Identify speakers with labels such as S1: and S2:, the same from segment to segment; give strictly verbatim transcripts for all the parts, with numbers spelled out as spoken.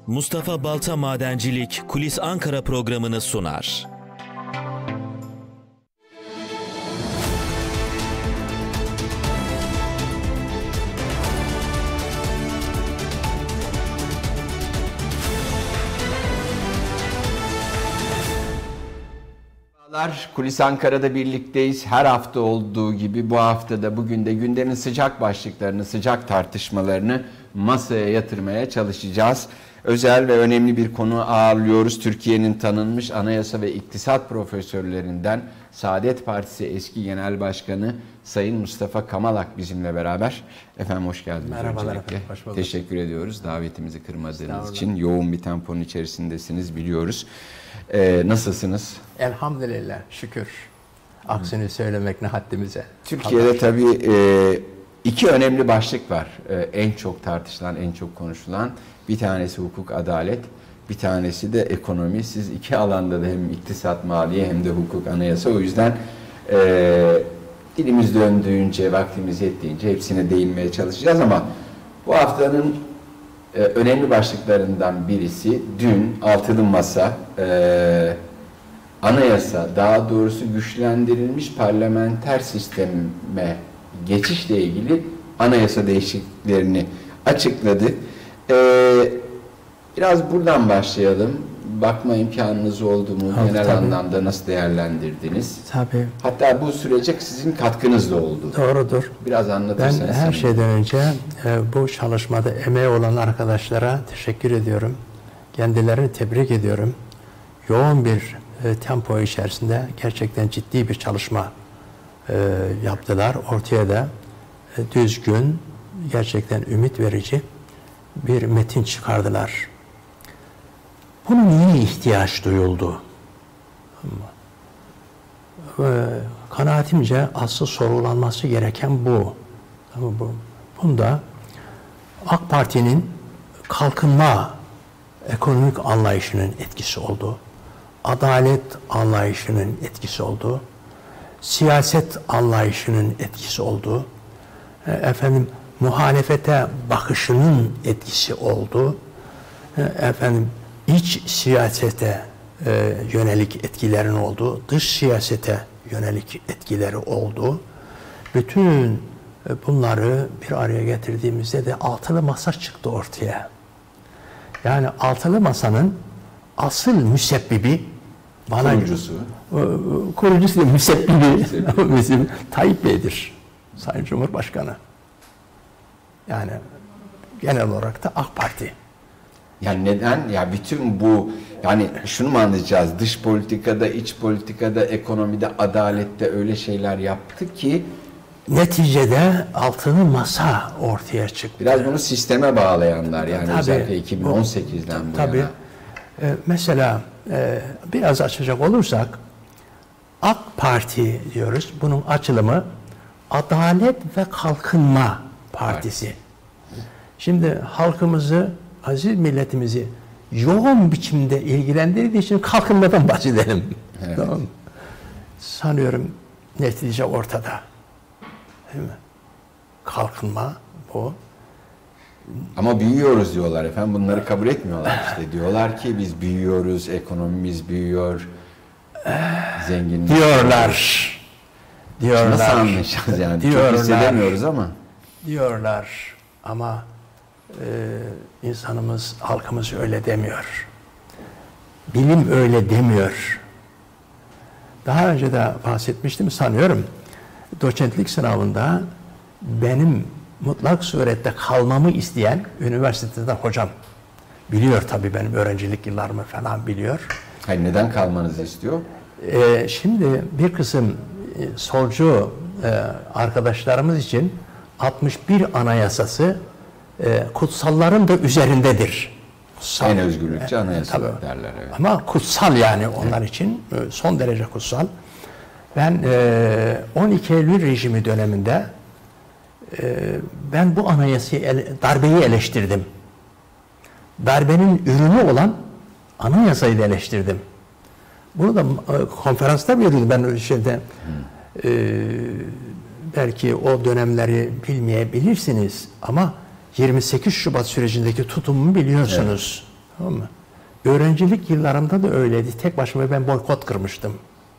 S1: Mustafa Balta Madencilik Kulis Ankara programını sunar.
S2: Kulis Ankara'da birlikteyiz. Her hafta olduğu gibi bu hafta da bugün de gündemin sıcak başlıklarını, sıcak tartışmalarını masaya yatırmaya çalışacağız. Özel ve önemli bir konu ağırlıyoruz. Türkiye'nin tanınmış anayasa ve iktisat profesörlerinden Saadet Partisi eski Genel Başkanı Sayın Mustafa Kamalak bizimle beraber. Efendim hoş geldiniz.
S3: Merhabalar efendim, hoş bulduk.
S2: Teşekkür ediyoruz davetimizi kırmadığınız için. Yoğun bir temponun içerisindesiniz biliyoruz. Ee, nasılsınız?
S3: Elhamdülillah, şükür. Aksini söylemek ne haddimize.
S2: Türkiye'de Allah tabii e, iki önemli başlık var. E, en çok tartışılan, en çok konuşulan. Bir tanesi hukuk, adalet. Bir tanesi de ekonomi. Siz iki alanda da hem iktisat, maliye hem de hukuk, anayasa. O yüzden e, dilimiz döndüğünce, vaktimiz yettiğince hepsine değinmeye çalışacağız ama bu haftanın e, önemli başlıklarından birisi dün Altılı Masa e, anayasa, daha doğrusu güçlendirilmiş parlamenter sisteme geçişle ilgili anayasa değişikliklerini açıkladı. Ee, biraz buradan başlayalım. Bakma imkanınız oldu mu?
S3: Tabii,
S2: Genel
S3: tabii.
S2: anlamda nasıl değerlendirdiniz?
S3: Tabii.
S2: Hatta bu sürece sizin katkınız da oldu.
S3: Doğrudur.
S2: Biraz anlatırsanız.
S3: Ben her şeyden önce e, bu çalışmada emeği olan arkadaşlara teşekkür ediyorum. Kendilerini tebrik ediyorum. Yoğun bir e, tempo içerisinde gerçekten ciddi bir çalışma e, yaptılar. Ortaya da e, düzgün, gerçekten ümit verici bir metin çıkardılar. Bunun niye ihtiyaç duyuldu? E, kanaatimce asıl sorulanması gereken bu. bu. Bunda AK Parti'nin kalkınma ekonomik anlayışının etkisi oldu. Adalet anlayışının etkisi oldu. Siyaset anlayışının etkisi oldu. Efendim muhalefete bakışının etkisi oldu. Efendim iç siyasete e, yönelik etkilerin oldu. Dış siyasete yönelik etkileri oldu. Bütün bunları bir araya getirdiğimizde de Altılı Masa çıktı ortaya. Yani Altılı Masa'nın asıl müsebbibi bana
S2: kurucusu.
S3: Kurucusu değil, müsebbibi bizim Tayyip Bey'dir. Sayın Cumhurbaşkanı. Yani genel olarak da AK Parti.
S2: Yani neden? Ya bütün bu, yani şunu mu anlayacağız? Dış politikada, iç politikada, ekonomide, adalette öyle şeyler yaptı ki
S3: neticede Altılı Masa ortaya çıktı.
S2: Biraz bunu sisteme bağlayanlar yani
S3: tabii,
S2: özellikle iki bin on sekizden bu, bu
S3: tabii,
S2: yana.
S3: E, mesela e, biraz açacak olursak AK Parti diyoruz. Bunun açılımı Adalet ve Kalkınma Partisi. Şimdi halkımızı, aziz milletimizi yoğun biçimde ilgilendirdiği için kalkınmadan bahsedelim. Evet. Tamam. Sanıyorum netice ortada. Değil mi? Kalkınma bu.
S2: Ama büyüyoruz diyorlar efendim. Bunları kabul etmiyorlar işte. Diyorlar ki biz büyüyoruz, ekonomimiz büyüyor. Zenginlik
S3: diyorlar. Diyorlar.
S2: Nasıl anlayacağız yani?
S3: Diyorlar.
S2: Çok hissedemiyoruz ama.
S3: Diyorlar ama e, insanımız, halkımız öyle demiyor. Bilim öyle demiyor. Daha önce de bahsetmiştim sanıyorum. Doçentlik sınavında benim mutlak surette kalmamı isteyen üniversitede hocam biliyor tabii benim öğrencilik yıllarımı falan biliyor.
S2: Hayır, neden kalmanızı istiyor?
S3: Ee, şimdi bir kısım e, solcu e, arkadaşlarımız için altmış bir Anayasası e, kutsalların da üzerindedir. Kutsal.
S2: En özgürlükçü anayasa
S3: e,
S2: derler. Evet.
S3: Ama kutsal yani onlar evet. için e, son derece kutsal. Ben e, on iki Eylül rejimi döneminde e, ben bu anayasayı, ele, darbeyi eleştirdim. Darbenin ürünü olan anayasayı da eleştirdim. Bunu da e, konferansta veriyordum ben şeyde. E, belki o dönemleri bilmeyebilirsiniz ama yirmi sekiz Şubat sürecindeki tutumumu biliyorsunuz. Tamam mı? Öğrencilik yıllarımda da öyleydi. Tek başıma ben boykot kırmıştım.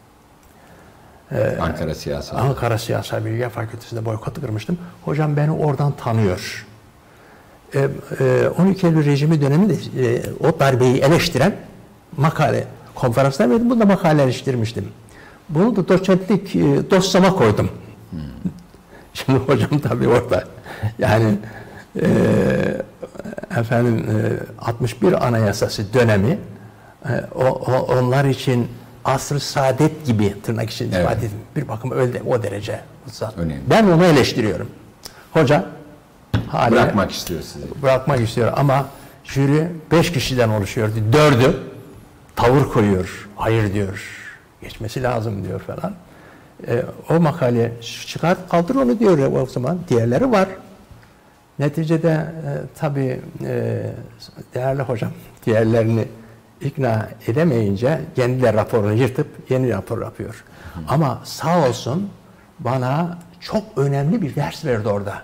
S2: Ee, Ankara Siyasal.
S3: Ankara Siyasal Bilgiler Fakültesi'nde boykot kırmıştım. Hocam beni oradan tanıyor. Ee, e, on iki Eylül rejimi döneminde e, o darbeyi eleştiren makale, konferanslar verdim. Bunda makale eleştirmiştim. Bunu da doçentlik e, dosyama koydum. Hmm. Şimdi hocam tabii orada yani e, efendim e, altmış bir Anayasası dönemi e, o, o onlar için asr-ı saadet gibi tırnak için evet. ifade edin. Bir bakıma öyle o derece. Önemli. Ben onu eleştiriyorum. Hoca hala
S2: bırakmak istiyor sizi.
S3: Bırakmak istiyor ama jüri beş kişiden oluşuyordu. Dördü tavır koyuyor. Hayır diyor. Geçmesi lazım diyor falan. E, o makale çıkar kaldır onu diyor o zaman. Diğerleri var. Neticede e, tabii e, değerli hocam diğerlerini ikna edemeyince kendileri raporunu yırtıp yeni rapor yapıyor. Hı. Ama sağ olsun bana çok önemli bir ders verdi orada.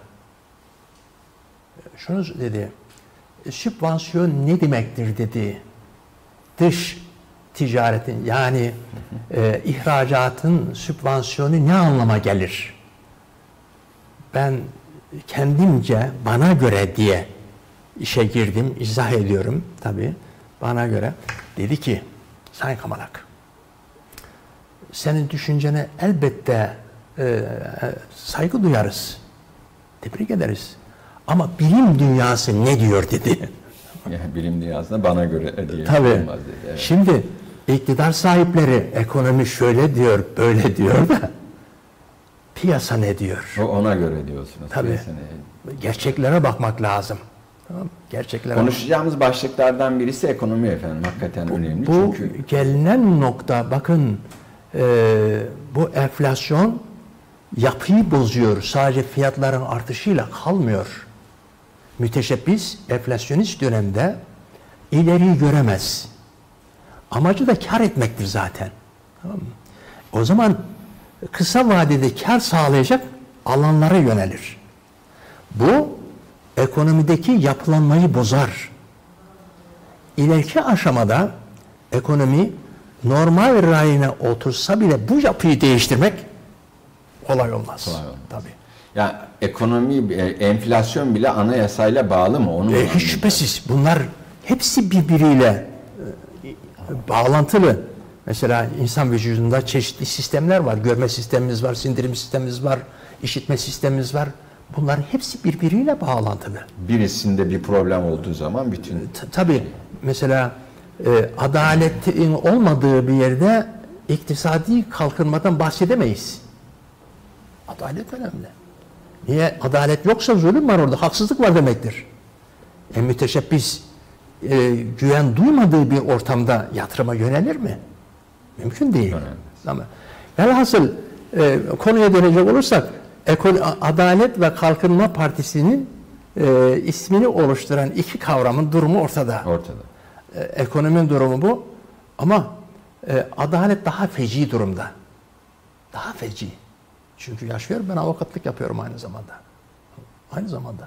S3: Şunu dedi, sübvansiyon ne demektir dedi. Dış ticaretin yani e, ihracatın sübvansiyonu ne anlama gelir? Ben kendimce bana göre diye işe girdim, izah ediyorum tabii. Bana göre dedi ki, Sayın Kamalak, senin düşüncene elbette e, saygı duyarız, tebrik ederiz. Ama bilim dünyası ne diyor dedi.
S2: Yani bilim dünyasında bana göre diye
S3: tabii.
S2: Olmaz dedi. Evet.
S3: Şimdi iktidar sahipleri ekonomi şöyle diyor, böyle diyor da piyasa ne diyor?
S2: O ona göre diyorsunuz.
S3: Tabii. Gerçeklere bakmak lazım. Tamam. Gerçeklere
S2: konuşacağımız bak. başlıklardan birisi ekonomi efendim. Hakikaten
S3: bu,
S2: önemli.
S3: Bu
S2: çünkü
S3: gelinen nokta bakın e, bu enflasyon yapıyı bozuyor. Sadece fiyatların artışıyla kalmıyor. Müteşebbis, enflasyonist dönemde ileriyi göremez. Amacı da kar etmektir zaten. Tamam mı? O zaman kısa vadede kar sağlayacak alanlara yönelir. Bu ekonomideki yapılanmayı bozar. İleriki aşamada ekonomi normal rayına otursa bile bu yapıyı değiştirmek kolay olmaz. Kolay olmaz. Tabii.
S2: Yani ekonomi, enflasyon bile anayasayla bağlı mı? Onu
S3: e, hiç şüphesiz. Bunlar hepsi birbiriyle e, bağlantılı. Mesela insan vücudunda çeşitli sistemler var. Görme sistemimiz var, sindirim sistemimiz var, işitme sistemimiz var. Bunların hepsi birbiriyle bağlantılı.
S2: Birisinde bir problem olduğu zaman bütün...
S3: T- Tabii. Mesela e, adaletin olmadığı bir yerde iktisadi kalkınmadan bahsedemeyiz. Adalet önemli. Niye? Adalet yoksa zulüm var orada, haksızlık var demektir. E, müteşebbis e, güven duymadığı bir ortamda yatırıma yönelir mi? Mümkün değil. Ama velhasıl e, konuya dönecek olursak Ekol- Adalet ve Kalkınma Partisi'nin e, ismini oluşturan iki kavramın durumu ortada.
S2: Ortada.
S3: E, ekonominin durumu bu. Ama e, adalet daha feci durumda. Daha feci. Çünkü yaşıyorum, ben avukatlık yapıyorum aynı zamanda. Aynı zamanda.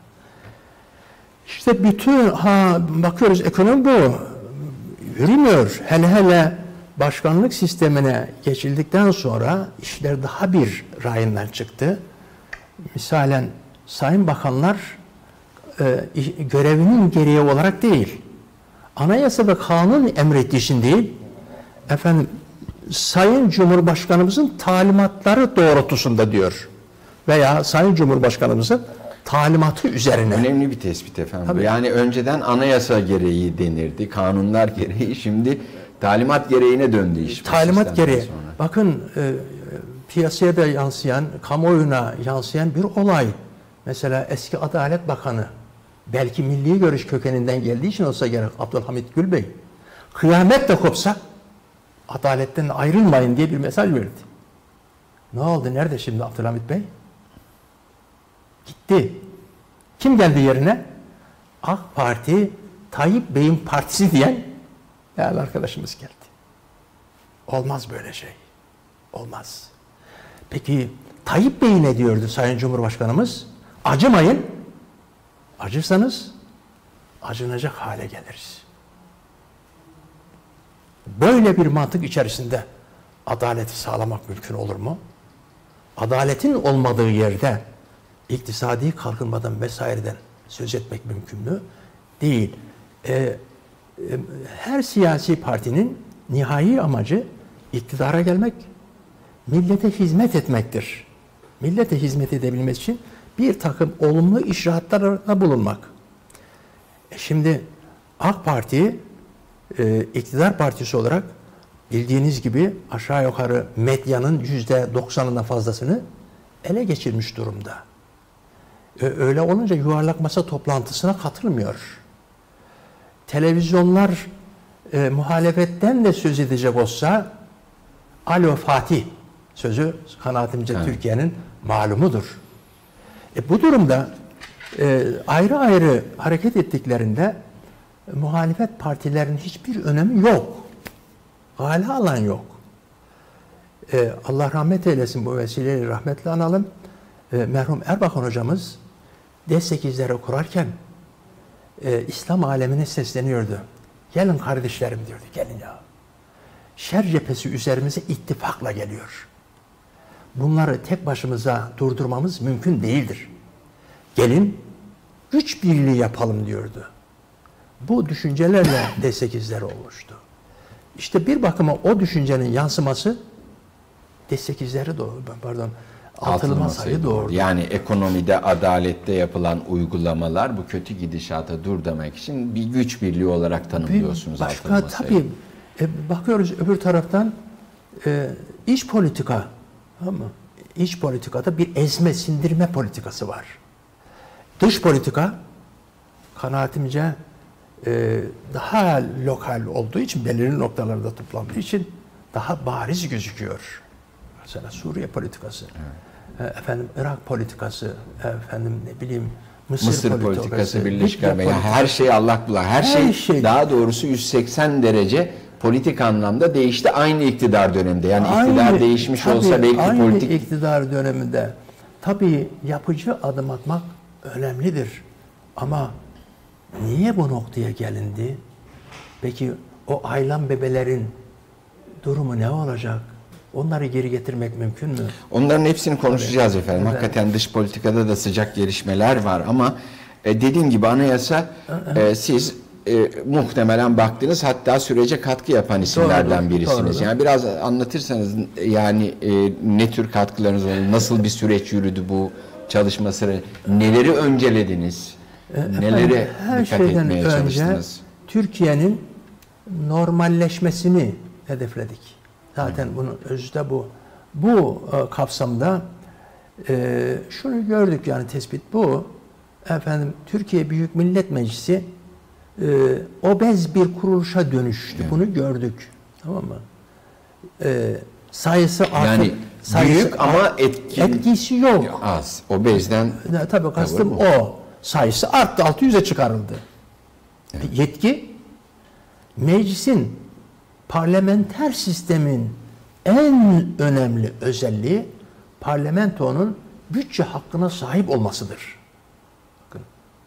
S3: İşte bütün, ha bakıyoruz ekonomi bu. Yürümüyor. Hele hele başkanlık sistemine geçildikten sonra işler daha bir rayından çıktı. Misalen sayın bakanlar e, görevinin gereği olarak değil, anayasa ve kanun emrettiği için değil, efendim Sayın Cumhurbaşkanımızın talimatları doğrultusunda diyor. Veya Sayın Cumhurbaşkanımızın talimatı üzerine.
S2: Önemli bir tespit efendim. Tabii. Yani önceden anayasa gereği denirdi, kanunlar gereği, şimdi talimat gereğine döndü iş.
S3: Talimat gereği. Sonra. Bakın e, piyasaya da yansıyan, kamuoyuna yansıyan bir olay. Mesela eski Adalet Bakanı, belki milli görüş kökeninden geldiği için olsa gerek Abdülhamit Gül Bey, kıyamet de kopsa adaletten ayrılmayın diye bir mesaj verdi. Ne oldu? Nerede şimdi Abdülhamit Bey? Gitti. Kim geldi yerine? AK Parti, Tayyip Bey'in partisi diyen değerli arkadaşımız geldi. Olmaz böyle şey. Olmaz. Peki Tayyip Bey ne diyordu Sayın Cumhurbaşkanımız? Acımayın. Acırsanız acınacak hale geliriz. Böyle bir mantık içerisinde adaleti sağlamak mümkün olur mu? Adaletin olmadığı yerde iktisadi kalkınmadan vesaireden söz etmek mümkün mü? Değil. Ee, e, her siyasi partinin nihai amacı iktidara gelmek, millete hizmet etmektir. Millete hizmet edebilmesi için bir takım olumlu icraatlarda bulunmak. E şimdi AK Parti e, iktidar partisi olarak bildiğiniz gibi aşağı yukarı medyanın yüzde doksanından fazlasını ele geçirmiş durumda. E, öyle olunca yuvarlak masa toplantısına katılmıyor. Televizyonlar e, muhalefetten de söz edecek olsa Alo Fatih sözü kanaatimce evet. Türkiye'nin malumudur. E, bu durumda e, ayrı ayrı hareket ettiklerinde e, muhalefet partilerinin hiçbir önemi yok. Hale alan yok. E, Allah rahmet eylesin, bu vesileyle rahmetle analım. E, merhum Erbakan hocamız D sekizleri kurarken e, İslam alemine sesleniyordu. Gelin kardeşlerim diyordu, gelin ya. Şer cephesi üzerimize ittifakla geliyor. Bunları tek başımıza durdurmamız mümkün değildir. Gelin güç birliği yapalım diyordu. Bu düşüncelerle D sekizleri oluştu. İşte bir bakıma o düşüncenin yansıması D sekizleri doğru, pardon, altılı masayı doğurdu.
S2: Yani ekonomide, adalette yapılan uygulamalar bu kötü gidişata dur demek için bir güç birliği olarak tanımlıyorsunuz
S3: başka,
S2: altılı masayı.
S3: Tabii e, bakıyoruz öbür taraftan e, iç politika, ama iç politikada bir ezme, sindirme politikası var. Dış politika kanaatimce e, daha lokal olduğu için, belirli noktalarda toplandığı için daha bariz gözüküyor. Mesela Suriye politikası, evet. efendim Irak politikası, efendim ne bileyim Mısır,
S2: Mısır politikası,
S3: politikası
S2: Birleşik Arap Emirlikleri, her şey allak bullak. Her, her şey, şey daha doğrusu yüz seksen derece politik anlamda değişti aynı iktidar döneminde. Yani aynı, iktidar değişmiş tabii, olsa belki
S3: aynı
S2: politik...
S3: Aynı iktidar döneminde tabii yapıcı adım atmak önemlidir. Ama niye bu noktaya gelindi? Peki o aylan bebelerin durumu ne olacak? Onları geri getirmek mümkün mü?
S2: Onların hepsini konuşacağız evet. efendim. Evet. Hakikaten dış politikada da sıcak gelişmeler var ama e, dediğim gibi anayasa e, siz e, muhtemelen baktınız, hatta sürece katkı yapan isimlerden doğru, birisiniz. Doğru. Yani biraz anlatırsanız yani e, ne tür katkılarınız oldu? Nasıl bir süreç yürüdü bu çalışma sırasında? Neleri öncelediniz? E, Neleri her dikkat etmeye önce çalıştınız?
S3: Türkiye'nin normalleşmesini hedefledik. Zaten bunun özü de bu. Bu e, kapsamda e, şunu gördük, yani tespit bu. Efendim Türkiye Büyük Millet Meclisi e, obez bir kuruluşa dönüştü. Evet. Bunu gördük. Tamam mı? E, sayısı artık yani sayısı,
S2: büyük ama etki,
S3: etkisi yok.
S2: Az. Obezden
S3: e, tabii kastım o. Sayısı arttı. altı yüze çıkarıldı. Evet. Yetki meclisin, parlamenter sistemin en önemli özelliği parlamentonun bütçe hakkına sahip olmasıdır. Bakın,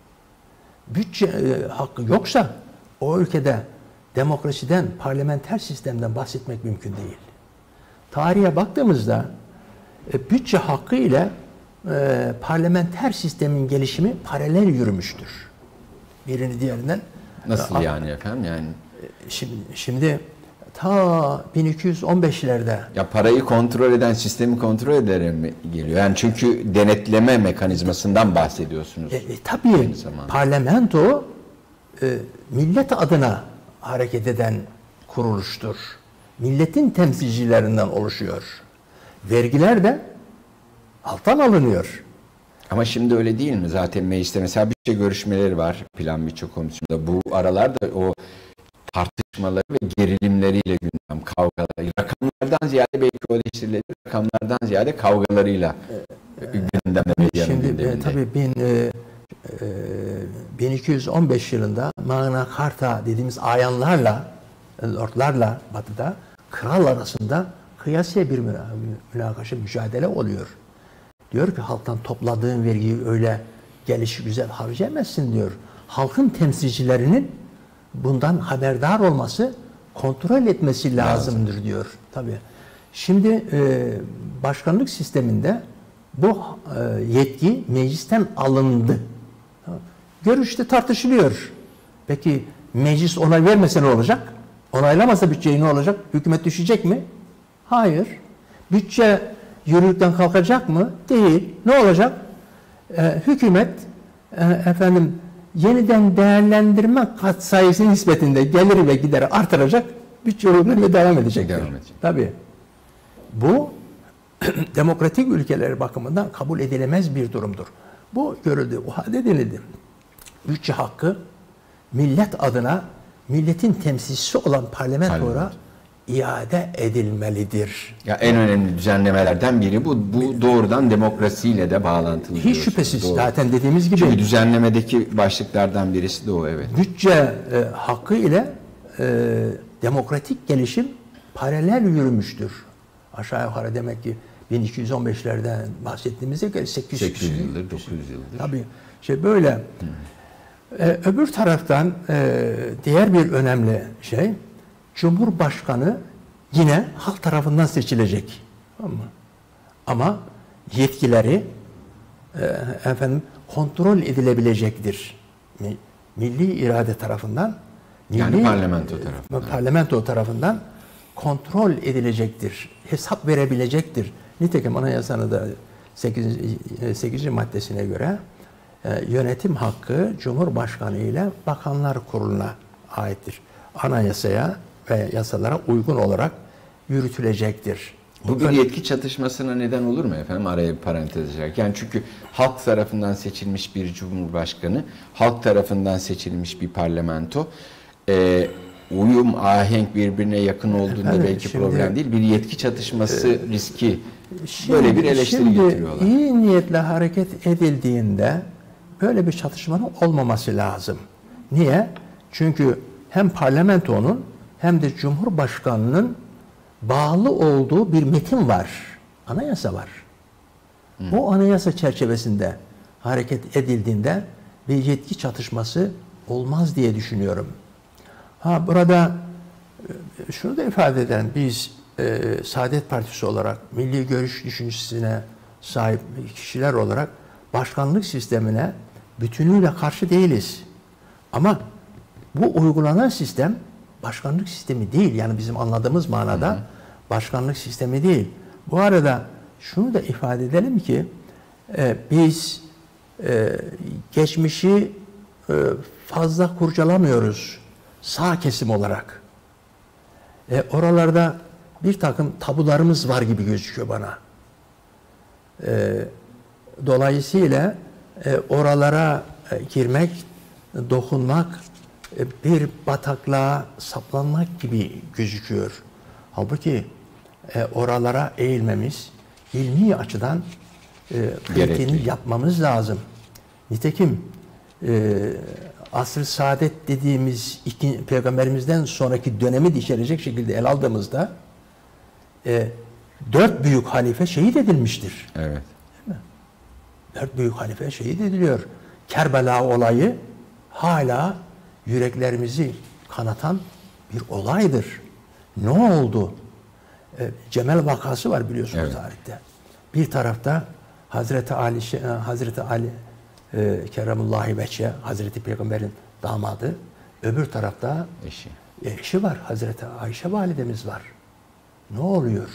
S3: bütçe e, hakkı yoksa o ülkede demokrasiden, parlamenter sistemden bahsetmek mümkün değil. Tarihe baktığımızda e, bütçe hakkı ile e, parlamenter sistemin gelişimi paralel yürümüştür. Birini diğerinden.
S2: Nasıl
S3: e,
S2: yani efendim? Yani
S3: şimdi şimdi ta bin iki yüz on beşlerde
S2: ya parayı kontrol eden, sistemi kontrol ederek mi geliyor? Yani çünkü denetleme mekanizmasından bahsediyorsunuz.
S3: E, e, tabii parlamento e, millet adına hareket eden kuruluştur. Milletin temsilcilerinden oluşuyor. Vergiler de alttan alınıyor.
S2: Ama şimdi öyle değil mi? Zaten mecliste mesela bütçe görüşmeleri var. Plan Bütçe Komisyonu'nda. Bu aralarda o tartışmaları ve gerilimleriyle gündem, kavgaları, rakamlardan ziyade belki o eleştirileri rakamlardan ziyade kavgalarıyla ee, gündemde, medyanın
S3: şimdi,
S2: gündeminde.
S3: E, tabii bin, e, e, bin iki yüz on beş yılında Magna Carta dediğimiz ayanlarla, lordlarla Batı'da kral arasında kıyasıya bir münakaşa, mücadele oluyor. Diyor ki halktan topladığın vergiyi öyle gelişi güzel harcayamazsın diyor. Halkın temsilcilerinin bundan haberdar olması kontrol etmesi lazımdır Lazım. diyor. Tabii. Şimdi e, başkanlık sisteminde bu e, yetki meclisten alındı. Görüşte tartışılıyor. Peki meclis onay vermese ne olacak? Onaylamasa bütçeyi ne olacak? Hükümet düşecek mi? Hayır. Bütçe yürürlükten kalkacak mı? Değil. Ne olacak? Ee, hükümet e, efendim yeniden değerlendirme katsayısı nispetinde geliri ve gideri artıracak, bütçe uygulamaya devam edecek. Devam edecek. Tabii. Bu demokratik ülkeler bakımından kabul edilemez bir durumdur. Bu görüldü, o halde denildi. Bütçe hakkı millet adına milletin temsilcisi olan parlamentora iade edilmelidir.
S2: Ya en önemli düzenlemelerden biri bu. Bu doğrudan demokrasiyle de bağlantılı.
S3: Hiç şüphesiz. Doğru. Zaten dediğimiz gibi.
S2: Çünkü düzenlemedeki başlıklardan birisi de o, evet.
S3: Bütçe e, hakkı ile e, demokratik gelişim paralel yürümüştür. Aşağı yukarı demek ki bin iki yüz on beşlerden bahsettiğimizde göre sekiz yüz
S2: yıldır, dokuz yüz yıldır.
S3: Tabii. Şey böyle. Hmm. Ee, öbür taraftan e, diğer bir önemli şey, Cumhurbaşkanı yine halk tarafından seçilecek. Tamam mı? Ama yetkileri e, efendim kontrol edilebilecektir. Milli irade tarafından,
S2: yani
S3: milli,
S2: parlamento tarafından.
S3: Parlamento tarafından kontrol edilecektir. Hesap verebilecektir. Nitekim Anayasanın da sekizinci maddesine göre yönetim hakkı Cumhurbaşkanı ile Bakanlar Kurulu'na aittir. Anayasaya ve yasalara uygun olarak yürütülecektir.
S2: Bu bir yetki çatışmasına neden olur mu efendim? Araya bir parantez açarak. Yani çünkü halk tarafından seçilmiş bir Cumhurbaşkanı, halk tarafından seçilmiş bir parlamento, e, uyum, ahenk birbirine yakın olduğunda efendim, belki şimdi, problem değil. Bir yetki çatışması e, riski. Şimdi, böyle bir eleştiri şimdi getiriyorlar.
S3: İyi niyetle hareket edildiğinde böyle bir çatışmanın olmaması lazım. Niye? Çünkü hem parlamentonun hem de Cumhurbaşkanı'nın bağlı olduğu bir metin var. Anayasa var. Hmm. Bu anayasa çerçevesinde hareket edildiğinde bir yetki çatışması olmaz diye düşünüyorum. Ha burada şunu da ifade eden biz e, Saadet Partisi olarak milli görüş düşüncesine sahip kişiler olarak başkanlık sistemine bütünüyle karşı değiliz. Ama bu uygulanan sistem başkanlık sistemi değil. Yani bizim anladığımız manada hı hı. başkanlık sistemi değil. Bu arada şunu da ifade edelim ki e, biz e, geçmişi e, fazla kurcalamıyoruz sağ kesim olarak. E, oralarda bir takım tabularımız var gibi gözüküyor bana. E, dolayısıyla e, oralara e, girmek, dokunmak, e, bir bataklığa saplanmak gibi gözüküyor. Halbuki e, oralara eğilmemiz, ilmi açıdan e, kritiğini yapmamız lazım. Nitekim e, asr-ı saadet dediğimiz iki, peygamberimizden sonraki dönemi de içerecek şekilde ele aldığımızda e, dört büyük halife şehit edilmiştir.
S2: Evet.
S3: Değil mi? Dört büyük halife şehit ediliyor. Kerbela olayı hala yüreklerimizi kanatan bir olaydır. Ne oldu? E, Cemel vakası var biliyorsunuz evet. tarihte. Bir tarafta Hazreti Ali, Hazreti Ali e, Keremullahi Veçhe, Hazreti Peygamber'in damadı. Öbür tarafta
S2: eşi.
S3: eşi var. Hazreti Ayşe validemiz var. Ne oluyor?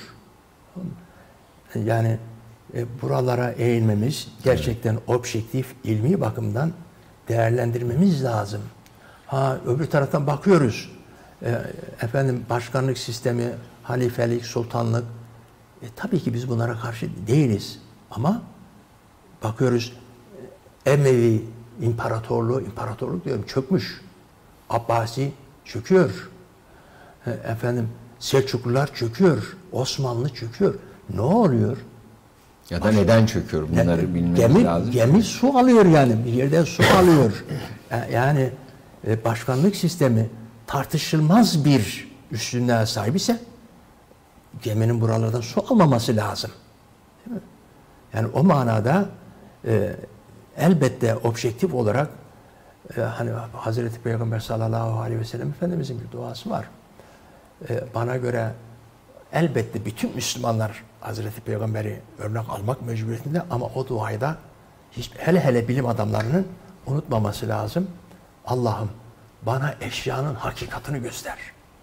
S3: Yani e, buralara eğilmemiz gerçekten evet. objektif, ilmi bakımdan değerlendirmemiz lazım. Ha öbür taraftan bakıyoruz. E, efendim başkanlık sistemi, halifelik, sultanlık. E, tabii ki biz bunlara karşı değiliz. Ama bakıyoruz Emevi imparatorluğu, imparatorluk diyorum çökmüş. Abbasi çöküyor. E, efendim Selçuklular çöküyor. Osmanlı çöküyor. Ne oluyor?
S2: Ya da Baş... neden çöküyor? Bunları yani, bilmemiz
S3: gemi,
S2: lazım.
S3: Gemi su alıyor yani. Bir yerden su alıyor. Yani e, başkanlık sistemi tartışılmaz bir üstünlüğe sahip ise geminin buralardan su almaması lazım. Değil mi? Yani o manada e, elbette objektif olarak e, hani Hazreti Peygamber sallallahu aleyhi ve sellem Efendimizin bir duası var. e, bana göre elbette bütün Müslümanlar Hazreti Peygamber'i örnek almak mecburiyetinde ama o duayı da hiç, hele hele bilim adamlarının unutmaması lazım. Allah'ım bana eşyanın hakikatini göster.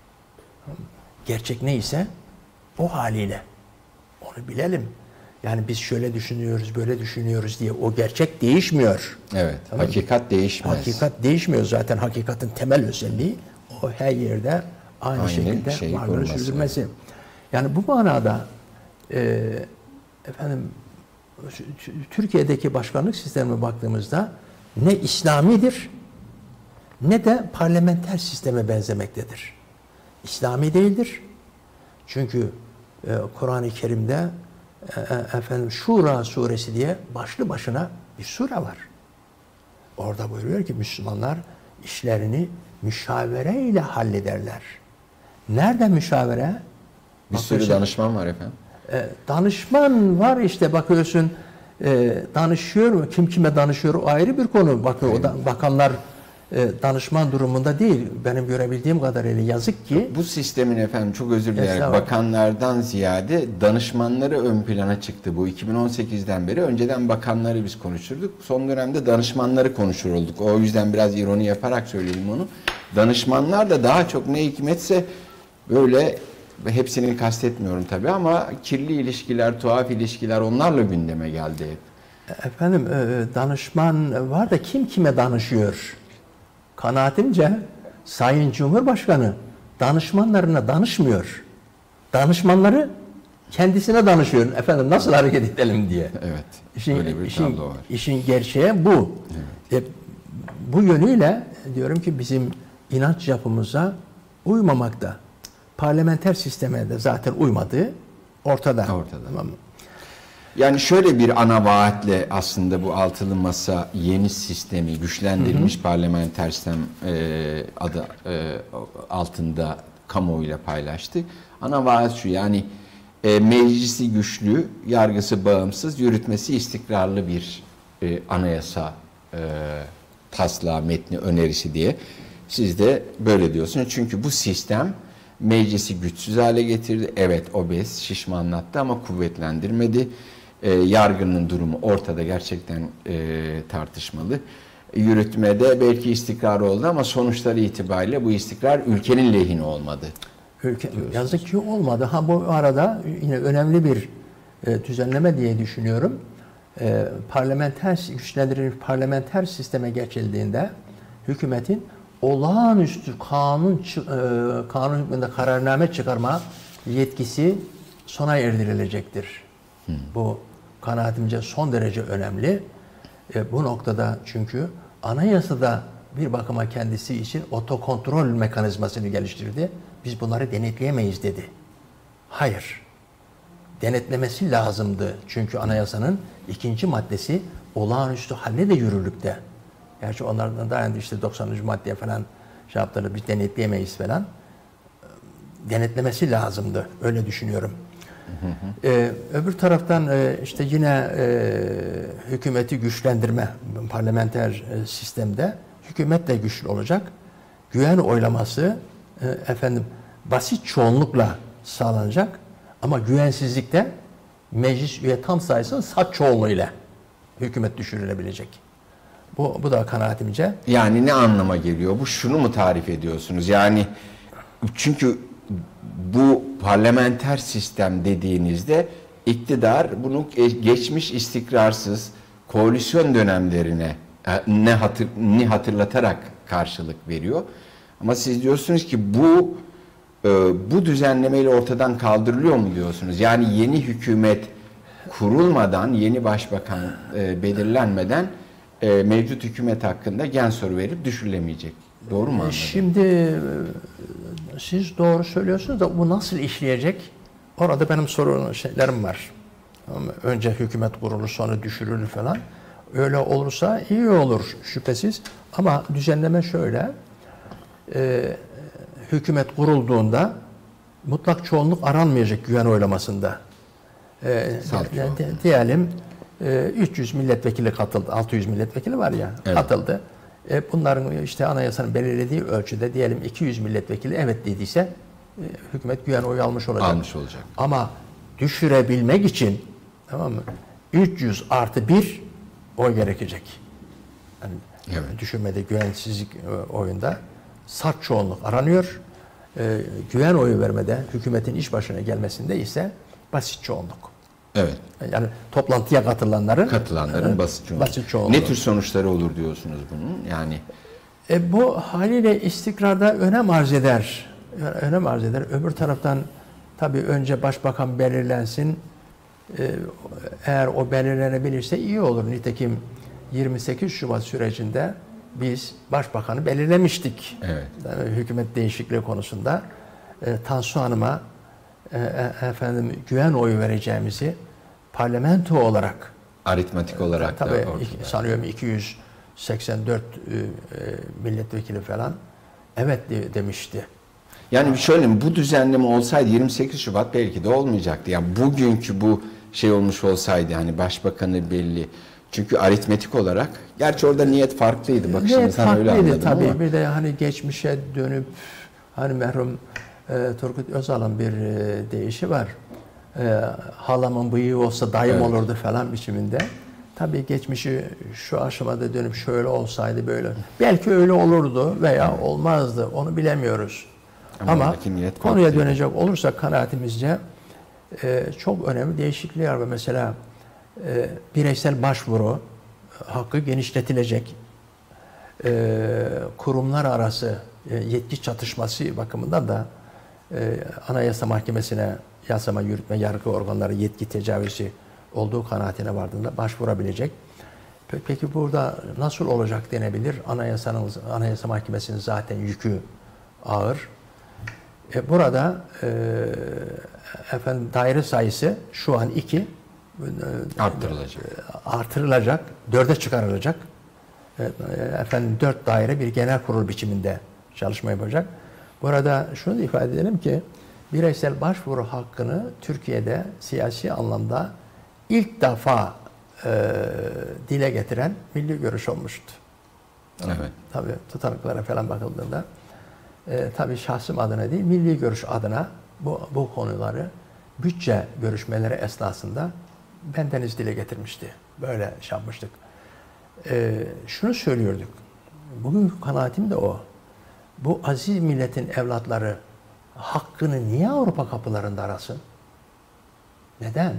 S3: Gerçek neyse o haliyle onu bilelim. Yani biz şöyle düşünüyoruz, böyle düşünüyoruz diye o gerçek değişmiyor.
S2: Evet,
S3: Tamam.
S2: hakikat değişmez.
S3: Hakikat değişmiyor zaten. Hakikatin temel özelliği o her yerde aynı,
S2: Aynı
S3: şekilde
S2: şeyi
S3: varlığını
S2: koruması.
S3: sürdürmesi. Yani bu manada e, efendim Türkiye'deki başkanlık sistemine baktığımızda ne İslamidir ne de parlamenter sisteme benzemektedir. İslami değildir. Çünkü e, Kur'an-ı Kerim'de e, efendim Şura suresi diye başlı başına bir sure var. Orada buyuruyor ki Müslümanlar işlerini müşavereyle hallederler. Nerede müşavere?
S2: Bir sürü danışman var efendim.
S3: E, danışman var işte bakıyorsun e, danışıyor mu? Kim kime danışıyor? O ayrı bir konu. Bakın o da, bakanlar e, danışman durumunda değil. Benim görebildiğim kadarıyla yazık ki.
S2: Bu sistemin efendim çok özür dileyerek
S3: Estağfurullah.
S2: bakanlardan ziyade danışmanları ön plana çıktı bu iki bin on sekizden beri. Önceden bakanları biz konuşurduk. Son dönemde danışmanları konuşurulduk. O yüzden biraz ironi yaparak söyledim onu. Danışmanlar da daha çok ne hikmetse böyle, hepsini kastetmiyorum tabii ama kirli ilişkiler, tuhaf ilişkiler onlarla gündeme geldi hep.
S3: Efendim e, danışman var da kim kime danışıyor? Kanaatimce Sayın Cumhurbaşkanı danışmanlarına danışmıyor. Danışmanları kendisine danışıyor. Efendim nasıl hareket edelim diye.
S2: Evet.
S3: İşin,
S2: Öyle bir
S3: işin,
S2: tablo var.
S3: işin gerçeği bu.
S2: Evet.
S3: E, bu yönüyle diyorum ki bizim inanç yapımıza uymamakta. Parlamenter sisteme de zaten uymadığı ortada.
S2: Ortada.
S3: Tamam mı?
S2: Yani şöyle bir ana vaatle aslında bu altılı masa yeni sistemi, güçlendirilmiş hı hı. parlamenter sistem e, adı e, altında kamuoyuyla paylaştı. Ana vaat şu, yani e, meclisi güçlü, yargısı bağımsız, yürütmesi istikrarlı bir e, anayasa e, taslağı, metni, önerisi diye. Siz de böyle diyorsunuz. Çünkü bu sistem meclisi güçsüz hale getirdi. Evet, obez, şişmanlattı ama kuvvetlendirmedi. E, yargının durumu ortada, gerçekten e, tartışmalı. Yürütmede belki istikrar oldu ama sonuçları itibariyle bu istikrar ülkenin lehine olmadı.
S3: Ülke, yazık ki olmadı. Ha bu arada yine önemli bir e, düzenleme diye düşünüyorum. E, parlamenter güçlendirilmiş parlamenter sisteme geçildiğinde hükümetin olağanüstü kanun e, kanun hükmünde kararname çıkarma yetkisi sona erdirilecektir. Hmm. Bu kanaatimce son derece önemli. E, bu noktada çünkü anayasada bir bakıma kendisi için otokontrol mekanizmasını geliştirdi. Biz bunları denetleyemeyiz dedi. Hayır. Denetlemesi lazımdı. Çünkü anayasanın ikinci maddesi olağanüstü halle de yürürlükte. Gerçi onlardan daha önce işte doksanıncı maddeye falan şey yaptığını biz denetleyemeyiz falan. Denetlemesi lazımdı. Öyle düşünüyorum. Hı hı. Ee, öbür taraftan e, işte yine e, hükümeti güçlendirme parlamenter e, sistemde hükümet de güçlü olacak. Güven oylaması e, efendim basit çoğunlukla sağlanacak ama güvensizlikte meclis üye tam sayısının salt çoğunluğuyla hükümet düşürülebilecek. Bu, bu da kanaatimce.
S2: Yani ne anlama geliyor? Bu şunu mu tarif ediyorsunuz? Yani çünkü bu parlamenter sistem dediğinizde iktidar bunu geçmiş istikrarsız koalisyon dönemlerine ne hatır, ne hatırlatarak karşılık veriyor. Ama siz diyorsunuz ki bu bu düzenlemeyle ortadan kaldırılıyor mu diyorsunuz? Yani yeni hükümet kurulmadan, yeni başbakan belirlenmeden mevcut hükümet hakkında gen soru verip düşürülemeyecek. Doğru mu anladım?
S3: Şimdi siz doğru söylüyorsunuz da bu nasıl işleyecek? Orada benim sorun şeylerim var. Önce hükümet kurulur, sonra düşürülür falan. Öyle olursa iyi olur şüphesiz. Ama düzenleme şöyle. E, hükümet kurulduğunda mutlak çoğunluk aranmayacak güven oylamasında. E, de, de, diyelim e, üç yüz milletvekili katıldı. altı yüz milletvekili var ya, evet, katıldı. E, bunların işte anayasanın belirlediği ölçüde diyelim iki yüz milletvekili evet dediyse e, hükümet güven oyu almış olacak.
S2: Almış olacak.
S3: Ama düşürebilmek için, tamam mı, üç yüz artı bir oy gerekecek. Yani
S2: evet.
S3: Düşürmede, güvensizlik oyunda sert çoğunluk aranıyor. E, güven oyu vermede, hükümetin iş başına gelmesinde ise basit çoğunluk.
S2: Evet.
S3: Yani toplantıya katılanların
S2: katılanların
S3: e,
S2: basit çoğunluğu.
S3: basit çoğunluğu.
S2: Ne tür sonuçları olur diyorsunuz bunun? Yani
S3: e, bu haliyle istikrarda önem arz eder. Önem arz eder. Öbür taraftan tabii önce başbakan belirlensin. E, eğer o belirlenebilirse iyi olur. Nitekim yirmi sekiz Şubat sürecinde biz başbakanı belirlemiştik.
S2: Evet.
S3: Yani hükümet değişikliği konusunda e, Tansu Hanım'a e, e, efendim güven oyu vereceğimizi parlamento olarak
S2: aritmatik olarak
S3: tabii
S2: da
S3: iki, sanıyorum iki yüz seksen dört e, milletvekili falan evet de, demişti.
S2: Yani şöyle bu düzenleme olsaydı yirmi sekiz Şubat belki de olmayacaktı. Yani bugünkü bu şey olmuş olsaydı hani başbakanı belli. Çünkü aritmetik olarak, gerçi orada niyet farklıydı. Bak şimdi sen öyle anladın
S3: tabii.
S2: ama.
S3: Bir de hani geçmişe dönüp hani merhum e, Turgut Özal'ın bir e, deyişi var. E, halamın bıyığı olsa dayım
S2: Evet.
S3: olurdu falan biçiminde. Tabii geçmişi şu aşamada dönüp şöyle olsaydı böyle. Belki öyle olurdu veya olmazdı. Onu bilemiyoruz.
S2: Ama
S3: Ama
S2: niyet
S3: konuya
S2: farklıydı.
S3: dönecek olursak kanaatimizce e, çok önemli değişiklikler var. Mesela e, bireysel başvuru hakkı genişletilecek. E, kurumlar arası e, yetki çatışması bakımından da e, Anayasa Mahkemesi'ne yasama, yürütme, yargı organları yetki tecavüzü olduğu kanaatine vardığında başvurabilecek. Peki burada nasıl olacak denebilir? Anayasanın, Anayasa Mahkemesi'nin zaten yükü ağır. E, burada e, efendim daire sayısı şu an iki e,
S2: Arttırılacak.
S3: artırılacak, dörde çıkarılacak. E, efendim dört daire bir genel kurul biçiminde çalışma yapacak. Burada şunu da ifade edelim ki bireysel başvuru hakkını Türkiye'de siyasi anlamda ilk defa e, dile getiren Milli Görüş olmuştu.
S2: Evet.
S3: Tabii tutanaklara falan bakıldığında e, tabii şahsım adına değil, Milli Görüş adına bu, bu konuları bütçe görüşmeleri esnasında bendeniz dile getirmişti. Böyle şey yapmıştık. E, şunu söylüyorduk. Bugün kanaatim de o. Bu aziz milletin evlatları hakkını niye Avrupa kapılarında arasın? Neden?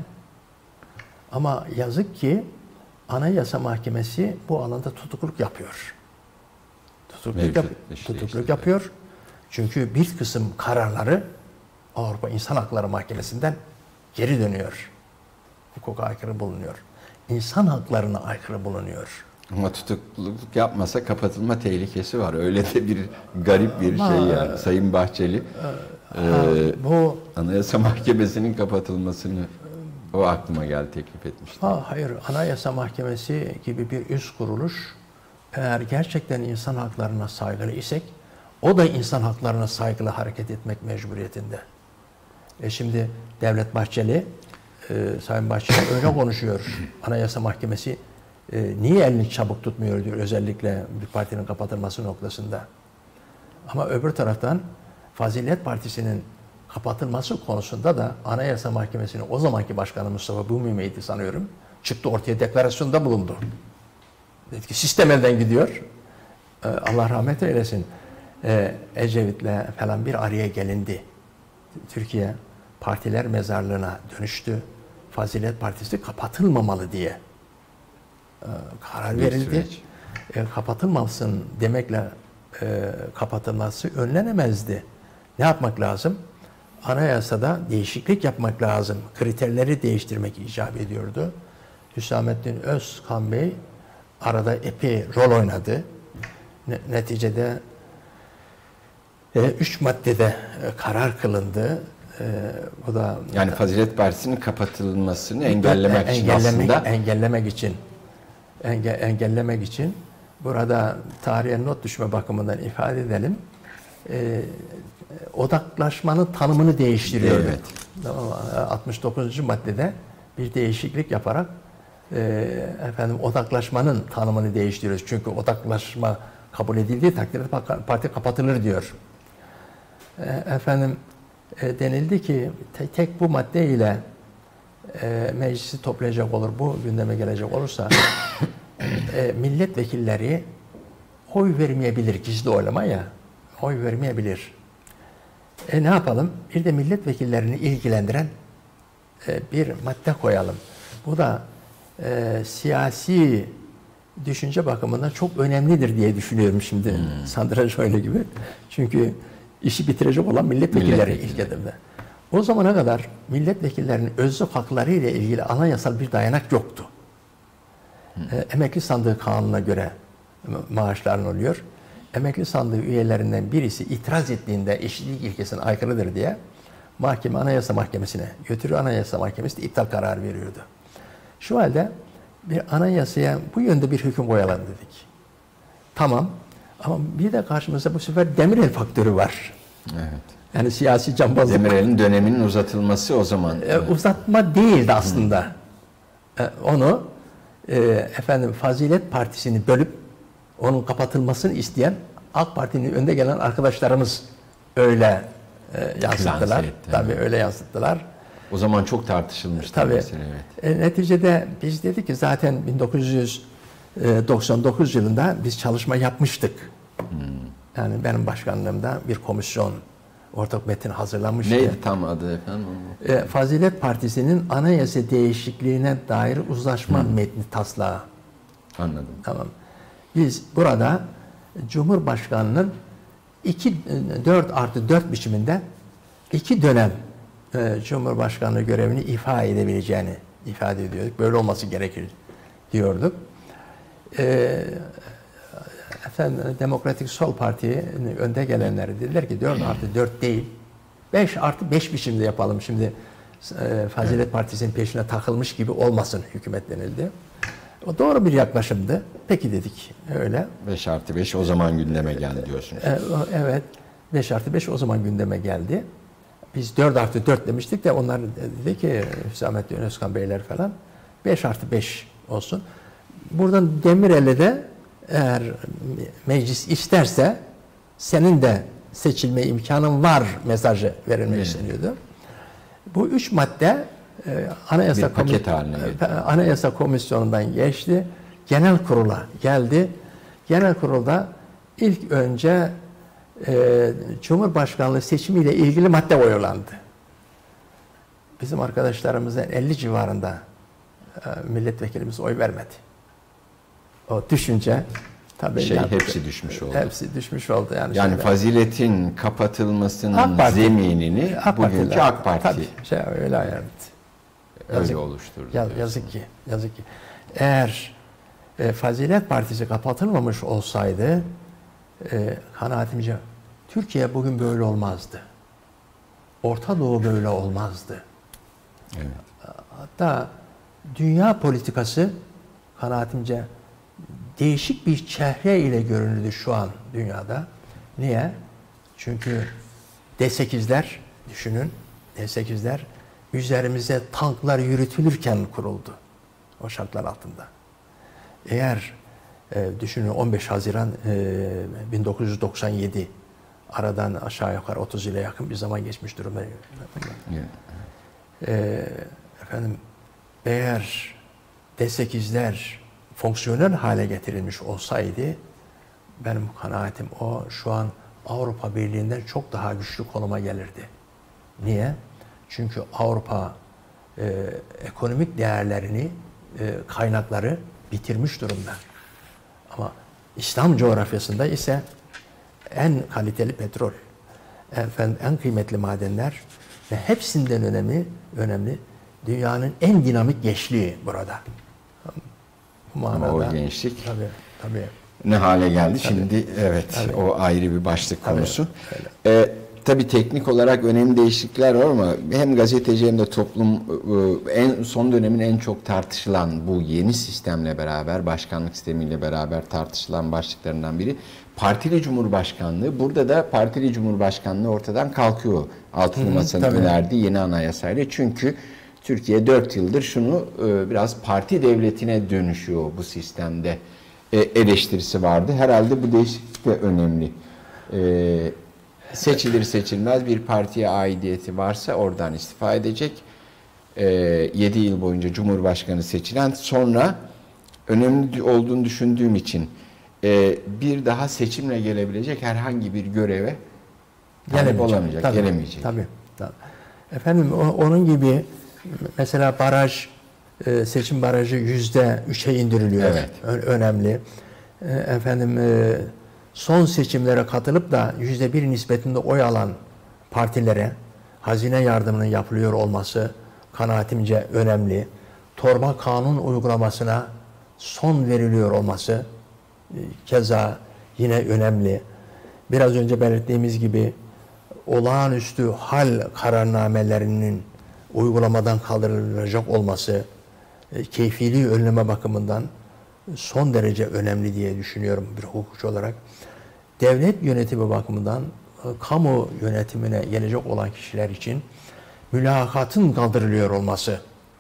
S3: Ama yazık ki Anayasa Mahkemesi bu alanda tutukluk yapıyor. Tutukluk, yap
S2: işte
S3: tutukluk
S2: işte.
S3: yapıyor. Çünkü bir kısım kararları Avrupa İnsan Hakları Mahkemesi'nden geri dönüyor. Hukuka aykırı bulunuyor. İnsan haklarına aykırı bulunuyor.
S2: Ama tutukluluk yapmasa kapatılma tehlikesi var. Öyle de bir garip bir
S3: Ama,
S2: şey yani. Sayın Bahçeli
S3: Ha,
S2: e,
S3: bu
S2: Anayasa Mahkemesi'nin kapatılmasını o aklıma geldi, teklif etmişti.
S3: ha, hayır, Anayasa Mahkemesi gibi bir üst kuruluş eğer gerçekten insan haklarına saygılı isek o da insan haklarına saygılı hareket etmek mecburiyetinde. E şimdi Devlet Bahçeli, e, Sayın Bahçeli öyle konuşuyor. Anayasa Mahkemesi e, niye elini çabuk tutmuyor diyor, özellikle bir partinin kapatılması noktasında. Ama öbür taraftan Fazilet Partisi'nin kapatılması konusunda da Anayasa Mahkemesi'nin o zamanki başkanı Mustafa Bumimeydi sanıyorum çıktı ortaya deklarasyonda bulundu. Dedi ki sistem elden gidiyor. Ee, Allah rahmet eylesin. Ee, Ecevit'le falan bir araya gelindi. Türkiye partiler mezarlığına dönüştü. Fazilet Partisi kapatılmamalı diye e, karar
S2: Bir
S3: verildi.
S2: süreç.
S3: E, kapatılmasın demekle e, kapatılması önlenemezdi. Ne yapmak lazım? Anayasada değişiklik yapmak lazım. Kriterleri değiştirmek icap ediyordu. Hüsamettin Özkan Bey arada epey rol oynadı. Neticede e, üç maddede e, karar kılındı. E, bu da
S2: Yani Fazilet Partisi'nin kapatılmasını engellemek için
S3: engellemek,
S2: aslında.
S3: engellemek için enge, engellemek için burada tarihe not düşme bakımından ifade edelim. E, odaklaşmanın tanımını değiştiriyordu.
S2: Evet.
S3: altmış dokuzuncu maddede bir değişiklik yaparak e, efendim odaklaşmanın tanımını değiştiriyoruz. Çünkü odaklaşma kabul edildiği takdirde parti kapatılır diyor. E, efendim e, denildi ki te, tek bu madde ile e, meclisi toplayacak olur, bu gündeme gelecek olursa e, milletvekilleri oy vermeyebilir, gizli oylama ya, oy vermeyebilir. E ne yapalım? Bir de milletvekillerini ilgilendiren e, bir madde koyalım. Bu da e, siyasi düşünce bakımından çok önemlidir diye düşünüyorum şimdi. Hmm. Sandraj öyle gibi. Çünkü işi bitirecek olan milletvekilleri
S2: Milletvekilleri.
S3: ilk edimde. O zamana kadar milletvekillerinin özlük hakları ile ilgili anayasal bir dayanak yoktu. Hmm. E, emekli sandığı kanununa göre maaşların oluyor. Emekli sandığı üyelerinden birisi itiraz ettiğinde eşitlik ilkesine aykırıdır diye mahkeme Anayasa Mahkemesi'ne götürüyor. Anayasa Mahkemesi de iptal kararı veriyordu. Şu halde bir anayasaya bu yönde bir hüküm koyalım dedik. Tamam. Ama bir de karşımızda bu sefer Demirel faktörü var.
S2: Evet.
S3: Yani siyasi cambazlık.
S2: Demirel'in döneminin uzatılması o zaman.
S3: E,
S2: evet.
S3: Uzatma değildi aslında. E, onu e, efendim Fazilet Partisi'ni bölüp onun kapatılmasını isteyen AK Parti'nin önde gelen arkadaşlarımız öyle e, yansıttılar. Tabii öyle yansıttılar.
S2: O zaman çok tartışılmıştı.
S3: Tabii.
S2: Mesela, evet.
S3: E, neticede biz dedik ki zaten bin dokuz yüz doksan dokuz yılında biz çalışma yapmıştık. Hmm. Yani benim başkanlığımda bir komisyon ortak metin hazırlanmıştı.
S2: Neydi tam adı efendim?
S3: E, Fazilet Partisi'nin anayasa değişikliğine dair uzlaşma hmm. metni taslağı.
S2: Anladım.
S3: Tamam. Biz burada Cumhurbaşkanı'nın iki, dört artı dört biçiminde iki dönem e, Cumhurbaşkanlığı görevini ifa edebileceğini ifade ediyorduk. Böyle olması gerekir diyorduk. E, efendim Demokratik Sol Parti'nin önde gelenleri dediler ki dört artı dört değil, beş artı beş biçimde yapalım. Şimdi e, Fazilet Partisi'nin peşine takılmış gibi olmasın hükümet denildi. O doğru bir yaklaşımdı. Peki dedik öyle.
S2: beş artı beş o zaman gündeme geldi diyorsunuz.
S3: Evet. beş artı beş o zaman gündeme geldi. Biz dört artı dört demiştik de onlar dedi ki Hüsamettin Özkan Beyler falan beş artı beş olsun. Buradan Demirel'e de eğer meclis isterse senin de seçilme imkanın var mesajı verilmek isteniyordu. Bu üç madde e, Anayasa, Komis- e, Anayasa Komisyonu'ndan geçti. Genel Kurul'a geldi. Genel Kurul'da ilk önce e, Cumhurbaşkanlığı seçimiyle ilgili madde oylandı. Bizim arkadaşlarımızın elli civarında e, milletvekilimiz oy vermedi. O düşünce tabii
S2: şey
S3: yani,
S2: hepsi düşmüş oldu.
S3: Hepsi düşmüş oldu yani.
S2: Yani
S3: şeyden.
S2: faziletin kapatılmasının
S3: AK Parti,
S2: zeminini
S3: AK
S2: bugünkü AK Parti
S3: tabii, şey öyle ayarladı.
S2: öyle
S3: Yazık,
S2: oluşturdu.
S3: Yaz, yazık ki, yazık ki. Eğer e, Fazilet Partisi kapatılmamış olsaydı e, kanaatimce Türkiye bugün böyle olmazdı. Orta Doğu böyle olmazdı.
S2: Evet.
S3: Hatta dünya politikası kanaatimce değişik bir çehre ile görünürdü şu an dünyada. Niye? Çünkü D sekizler düşünün, D sekizler üzerimize tanklar yürütülürken kuruldu. O şartlar altında. Eğer e, düşünün on beş Haziran e, bin dokuz yüz doksan yedi aradan aşağı yukarı otuz yıla yakın bir zaman geçmiş durumda.
S2: Evet.
S3: E, efendim eğer D sekizler fonksiyonel hale getirilmiş olsaydı benim kanaatim o şu an Avrupa Birliği'nden çok daha güçlü konuma gelirdi. Niye? Çünkü Avrupa e, ekonomik değerlerini, e, kaynakları bitirmiş durumda. Ama İslam coğrafyasında ise en kaliteli petrol, efendim, en kıymetli madenler ve hepsinden önemli, önemli dünyanın en dinamik gençliği burada.
S2: Ama o gençlik
S3: tabii, tabii.
S2: ne hale geldi tabii. Şimdi evet
S3: Tabii.
S2: o ayrı bir başlık
S3: Tabii,
S2: konusu. Ee, tabii teknik olarak önemli değişiklikler var ama hem gazeteci hem de toplum en son dönemin en çok tartışılan bu yeni sistemle beraber, başkanlık sistemiyle beraber tartışılan başlıklarından biri partili cumhurbaşkanlığı. Burada da partili cumhurbaşkanlığı ortadan kalkıyor. Altılı Masa'nın önerdiği yeni anayasayla. Çünkü Türkiye dört yıldır şunu biraz parti devletine dönüşüyor bu sistemde eleştirisi vardı. Herhalde bu değişiklik de önemli. Seçilir seçilmez bir partiye aidiyeti varsa oradan istifa edecek. Ee, yedi yıl boyunca Cumhurbaşkanı seçilen, sonra önemli olduğunu düşündüğüm için e, bir daha seçimle gelebilecek herhangi bir göreve talip olamayacak,
S3: tabii,
S2: gelemeyecek.
S3: Tabii, tabii. Efendim o, onun gibi mesela baraj, e, seçim barajı yüzde üçe indiriliyor.
S2: Evet.
S3: Ö- önemli. E, efendim e, son seçimlere katılıp da yüzde bir nispetinde oy alan partilere hazine yardımının yapılıyor olması kanaatimce önemli. Torba kanun uygulamasına son veriliyor olması e, keza yine önemli. Biraz önce belirttiğimiz gibi olağanüstü hal kararnamelerinin uygulamadan kaldırılacak olması e, keyfiliği önleme bakımından son derece önemli diye düşünüyorum bir hukukçu olarak. Devlet yönetimi bakımından e, kamu yönetimine gelecek olan kişiler için mülakatın kaldırılıyor olması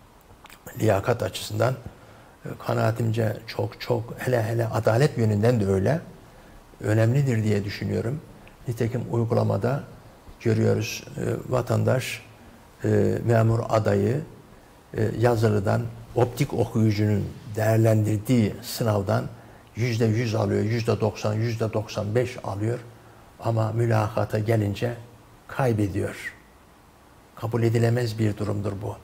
S3: liyakat açısından e, kanaatimce çok çok hele hele adalet yönünden de öyle önemlidir diye düşünüyorum. Nitekim uygulamada görüyoruz e, vatandaş e, memur adayı e, yazılıdan optik okuyucunun değerlendirdiği sınavdan yüzde yüz alıyor, yüzde doksan, yüzde doksan beş alıyor ama mülakata gelince kaybediyor. Kabul edilemez bir durumdur bu.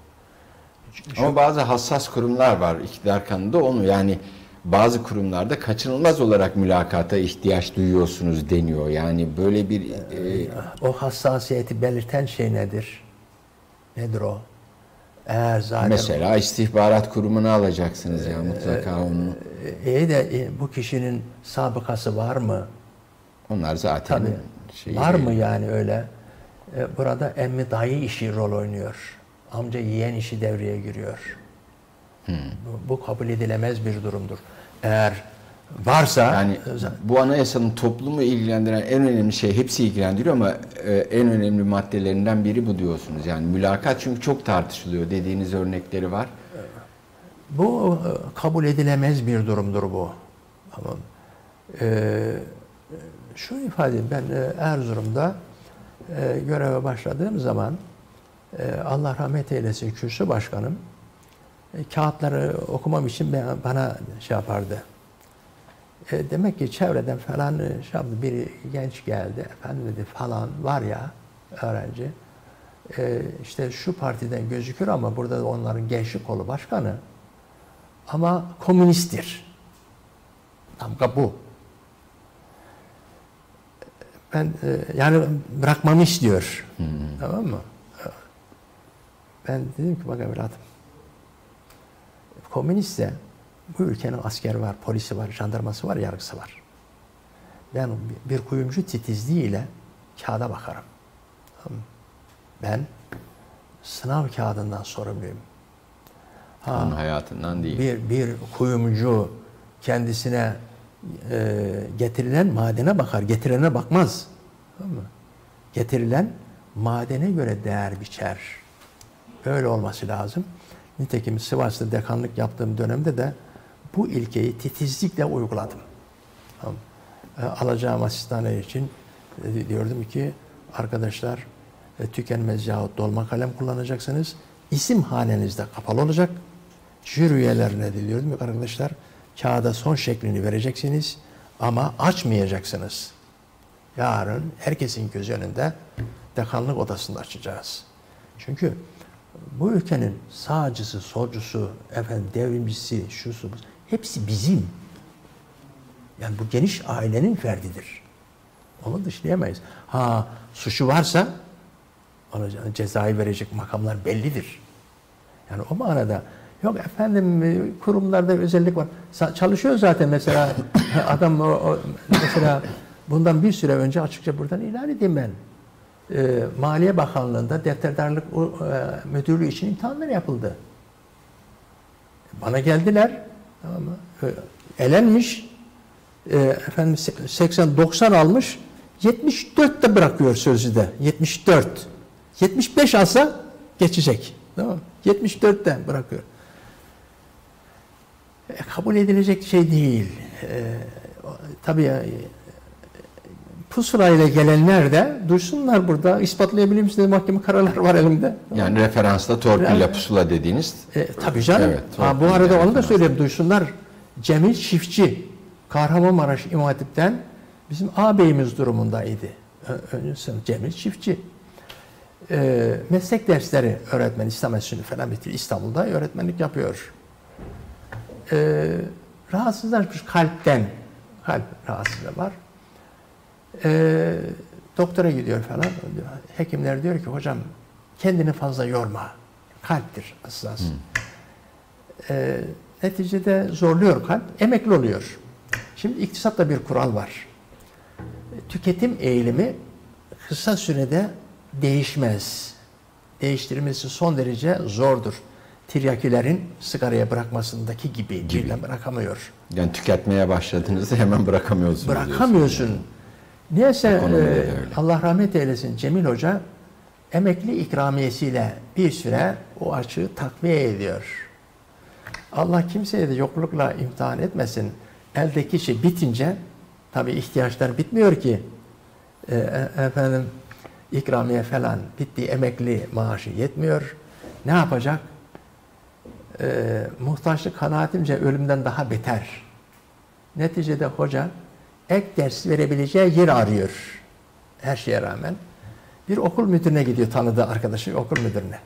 S3: Şu,
S2: Ama bazı hassas kurumlar var iktidar kanında, onu yani bazı kurumlarda kaçınılmaz olarak mülakata ihtiyaç duyuyorsunuz deniyor. Yani böyle bir e,
S3: o hassasiyeti belirten şey nedir? Nedir o? Eğer zaten
S2: mesela istihbarat kurumunu alacaksınız ya mutlaka onu.
S3: İyi de e, bu kişinin sabıkası var mı?
S2: Onlar zaten
S3: Tabii.
S2: şey
S3: Var
S2: değil.
S3: mı yani öyle? E, burada emmi dayı işi rol oynuyor. Amca yeğen işi devreye giriyor.
S2: Hmm.
S3: Bu, bu kabul edilemez bir durumdur. Eğer varsa
S2: Yani bu anayasanın toplumu ilgilendiren en önemli şey, hepsi ilgilendiriyor ama e, en önemli maddelerinden biri bu diyorsunuz. Yani mülakat çünkü çok tartışılıyor, dediğiniz örnekleri var.
S3: bu e, kabul edilemez bir durumdur bu. Tamam. Ee, şunu ifade edeyim, ben e, Erzurum'da e, göreve başladığım zaman e, Allah rahmet eylesin kürsü başkanım e, kağıtları okumam için ben, bana şey yapardı. E, demek ki çevreden falan e, şey yaptı, bir genç geldi. Efendim dedi falan var ya öğrenci. E, işte şu partiden gözükür ama burada onların gençlik kolu başkanı. Ama komünisttir. Tamam bu. Ben e, yani bırakmamı istiyor. Hmm. Tamam mı? Ben dedim ki bak evladım. Komünistse bu ülkenin askeri var, polisi var, jandarması var, yargısı var. Ben bir kuyumcu titizliğiyle kağıda bakarım. Tamam. Ben sınav kağıdından sorumluyum.
S2: Ha, onun hayatından değil.
S3: Bir, bir kuyumcu kendisine e, getirilen madene bakar, getirene bakmaz. Tamam mı? Getirilen madene göre değer biçer. Böyle olması lazım. Nitekim Sivas'ta dekanlık yaptığım dönemde de bu ilkeyi titizlikle uyguladım. Tamam. E, alacağım asistanlar için e, diyordum ki arkadaşlar e, tükenmez yahut dolma kalem kullanacaksınız. İsim hanenizde kapalı olacak. Jüri üyelerine de diyordum ki arkadaşlar kağıda son şeklini vereceksiniz ama açmayacaksınız. Yarın herkesin göz önünde dekanlık odasında açacağız. Çünkü bu ülkenin sağcısı, solcusu, efendim devrimcisi, şusu, hepsi bizim. Yani bu geniş ailenin ferdidir. Onu dışlayamayız. Ha suçu varsa ona cezayı verecek makamlar bellidir. Yani o manada yok efendim kurumlarda özellik var. Çalışıyor zaten mesela adam o, o, mesela bundan bir süre önce açıkça buradan ilan edeyim ben. E, Maliye Bakanlığı'nda defterdarlık e, müdürlüğü için imtihanlar yapıldı. Bana geldiler. Tamam mı? E, elenmiş. E, efendim seksen doksan almış. yetmiş dört de bırakıyor sözlüde. yetmiş dört. yetmiş beş alsa geçecek. Tamam mı? yetmiş dört de bırakıyor. E, kabul edilecek şey değil. E, tabii e, pusulayla gelenler de duysunlar burada. İspatlayabilir misiniz? Mahkeme kararları var elimde.
S2: Yani referansla torpille
S3: Yani,
S2: pusula dediğiniz.
S3: E, tabii canım.
S2: Evet,
S3: ha, bu arada onu da söyleyeyim. Duysunlar. Cemil Çiftçi, Kahramanmaraş İmam Hatip'ten bizim ağabeyimiz durumundaydı. Öncesi Cemil Çiftçi. E, meslek dersleri öğretmen, İslam Enstitüsü'nü falan bitirdi. İstanbul'da öğretmenlik yapıyor. E, rahatsızlaşmış kalpten. Kalp rahatsızlığı var. E, doktora gidiyor falan. Hekimler diyor ki hocam kendini fazla yorma. Kalptir hassas. Hmm. E, neticede zorluyor kalp. Emekli oluyor. Şimdi iktisatta bir kural var. Tüketim eğilimi kısa sürede değişmez. Değiştirmesi son derece zordur. Tiryakilerin sigaraya bırakmasındaki gibi, gibi. Birden bırakamıyor.
S2: Yani tüketmeye başladığınızda hemen bırakamıyorsunuz.
S3: Bırakamıyorsun.
S2: Yani.
S3: Niyeyse e, Allah rahmet eylesin Cemil Hoca emekli ikramiyesiyle bir süre o açığı takviye ediyor. Allah kimseye de yoklukla imtihan etmesin. Eldeki şey bitince tabii ihtiyaçlar bitmiyor ki. E, efendim ikramiye falan bitti, emekli maaşı yetmiyor. Ne yapacak? E, muhtaçlık kanaatimce ölümden daha beter. Neticede hoca ek ders verebileceği yer arıyor. Her şeye rağmen. Bir okul müdürüne gidiyor, tanıdığı arkadaşı okul müdürüne.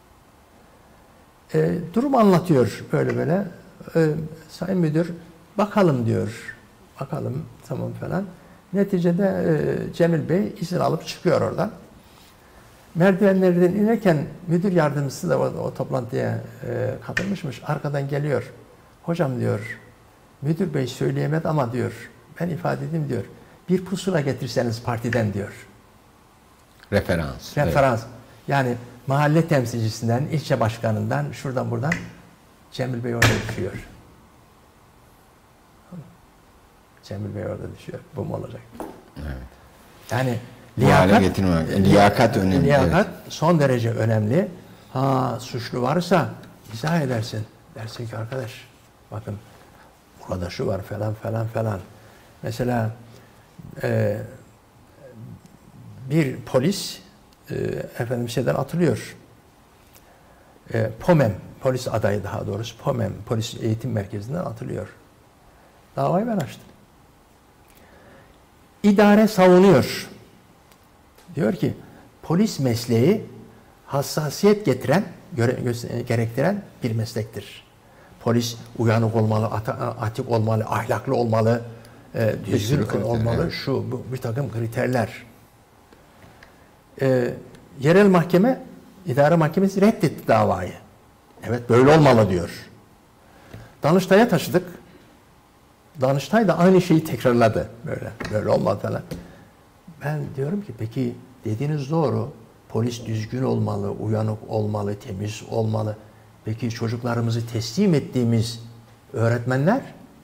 S3: E, durum anlatıyor böyle böyle. E, Sayın müdür bakalım diyor. Bakalım tamam falan. Neticede e, Cemil Bey izin alıp çıkıyor oradan. Merdivenlerden inerken müdür yardımcısı da o, o toplantıya e, katılmışmış. Arkadan geliyor. Hocam diyor, müdür bey söyleyemedi ama diyor, ben ifade edeyim diyor. Bir pusula getirseniz partiden diyor.
S2: Referans.
S3: Referans. Evet. Yani mahalle temsilcisinden, ilçe başkanından, şuradan buradan Cemil Bey orada düşüyor. Cemil Bey orada düşüyor. Bu mu olacak? Evet. Yani liyakat,
S2: getirmek. Liyakat önemli.
S3: Liyakat
S2: evet.
S3: son derece önemli. Ha suçlu varsa izah edersin. Dersin ki arkadaş bakın burada şu var falan falan falan. Mesela e, bir polis e, efendim şeyden atılıyor. E, POMEM, polis adayı daha doğrusu POMEM, polis eğitim merkezinden atılıyor. Davayı ben açtım. İdare savunuyor. Diyor ki polis mesleği hassasiyet getiren, göre, gerektiren bir meslektir. Polis uyanık olmalı, atik olmalı, ahlaklı olmalı, e, düzgün olmalı. Evet. Şu bu, bir takım kriterler. E, yerel mahkeme, idare mahkemesi reddetti davayı. Evet böyle olmalı diyor. Danıştay'a taşıdık. Danıştay da aynı şeyi tekrarladı. Böyle, böyle olmadı falan. Ben diyorum ki peki dediğiniz doğru. Polis düzgün olmalı, uyanık olmalı, temiz olmalı. Peki çocuklarımızı teslim ettiğimiz öğretmenler?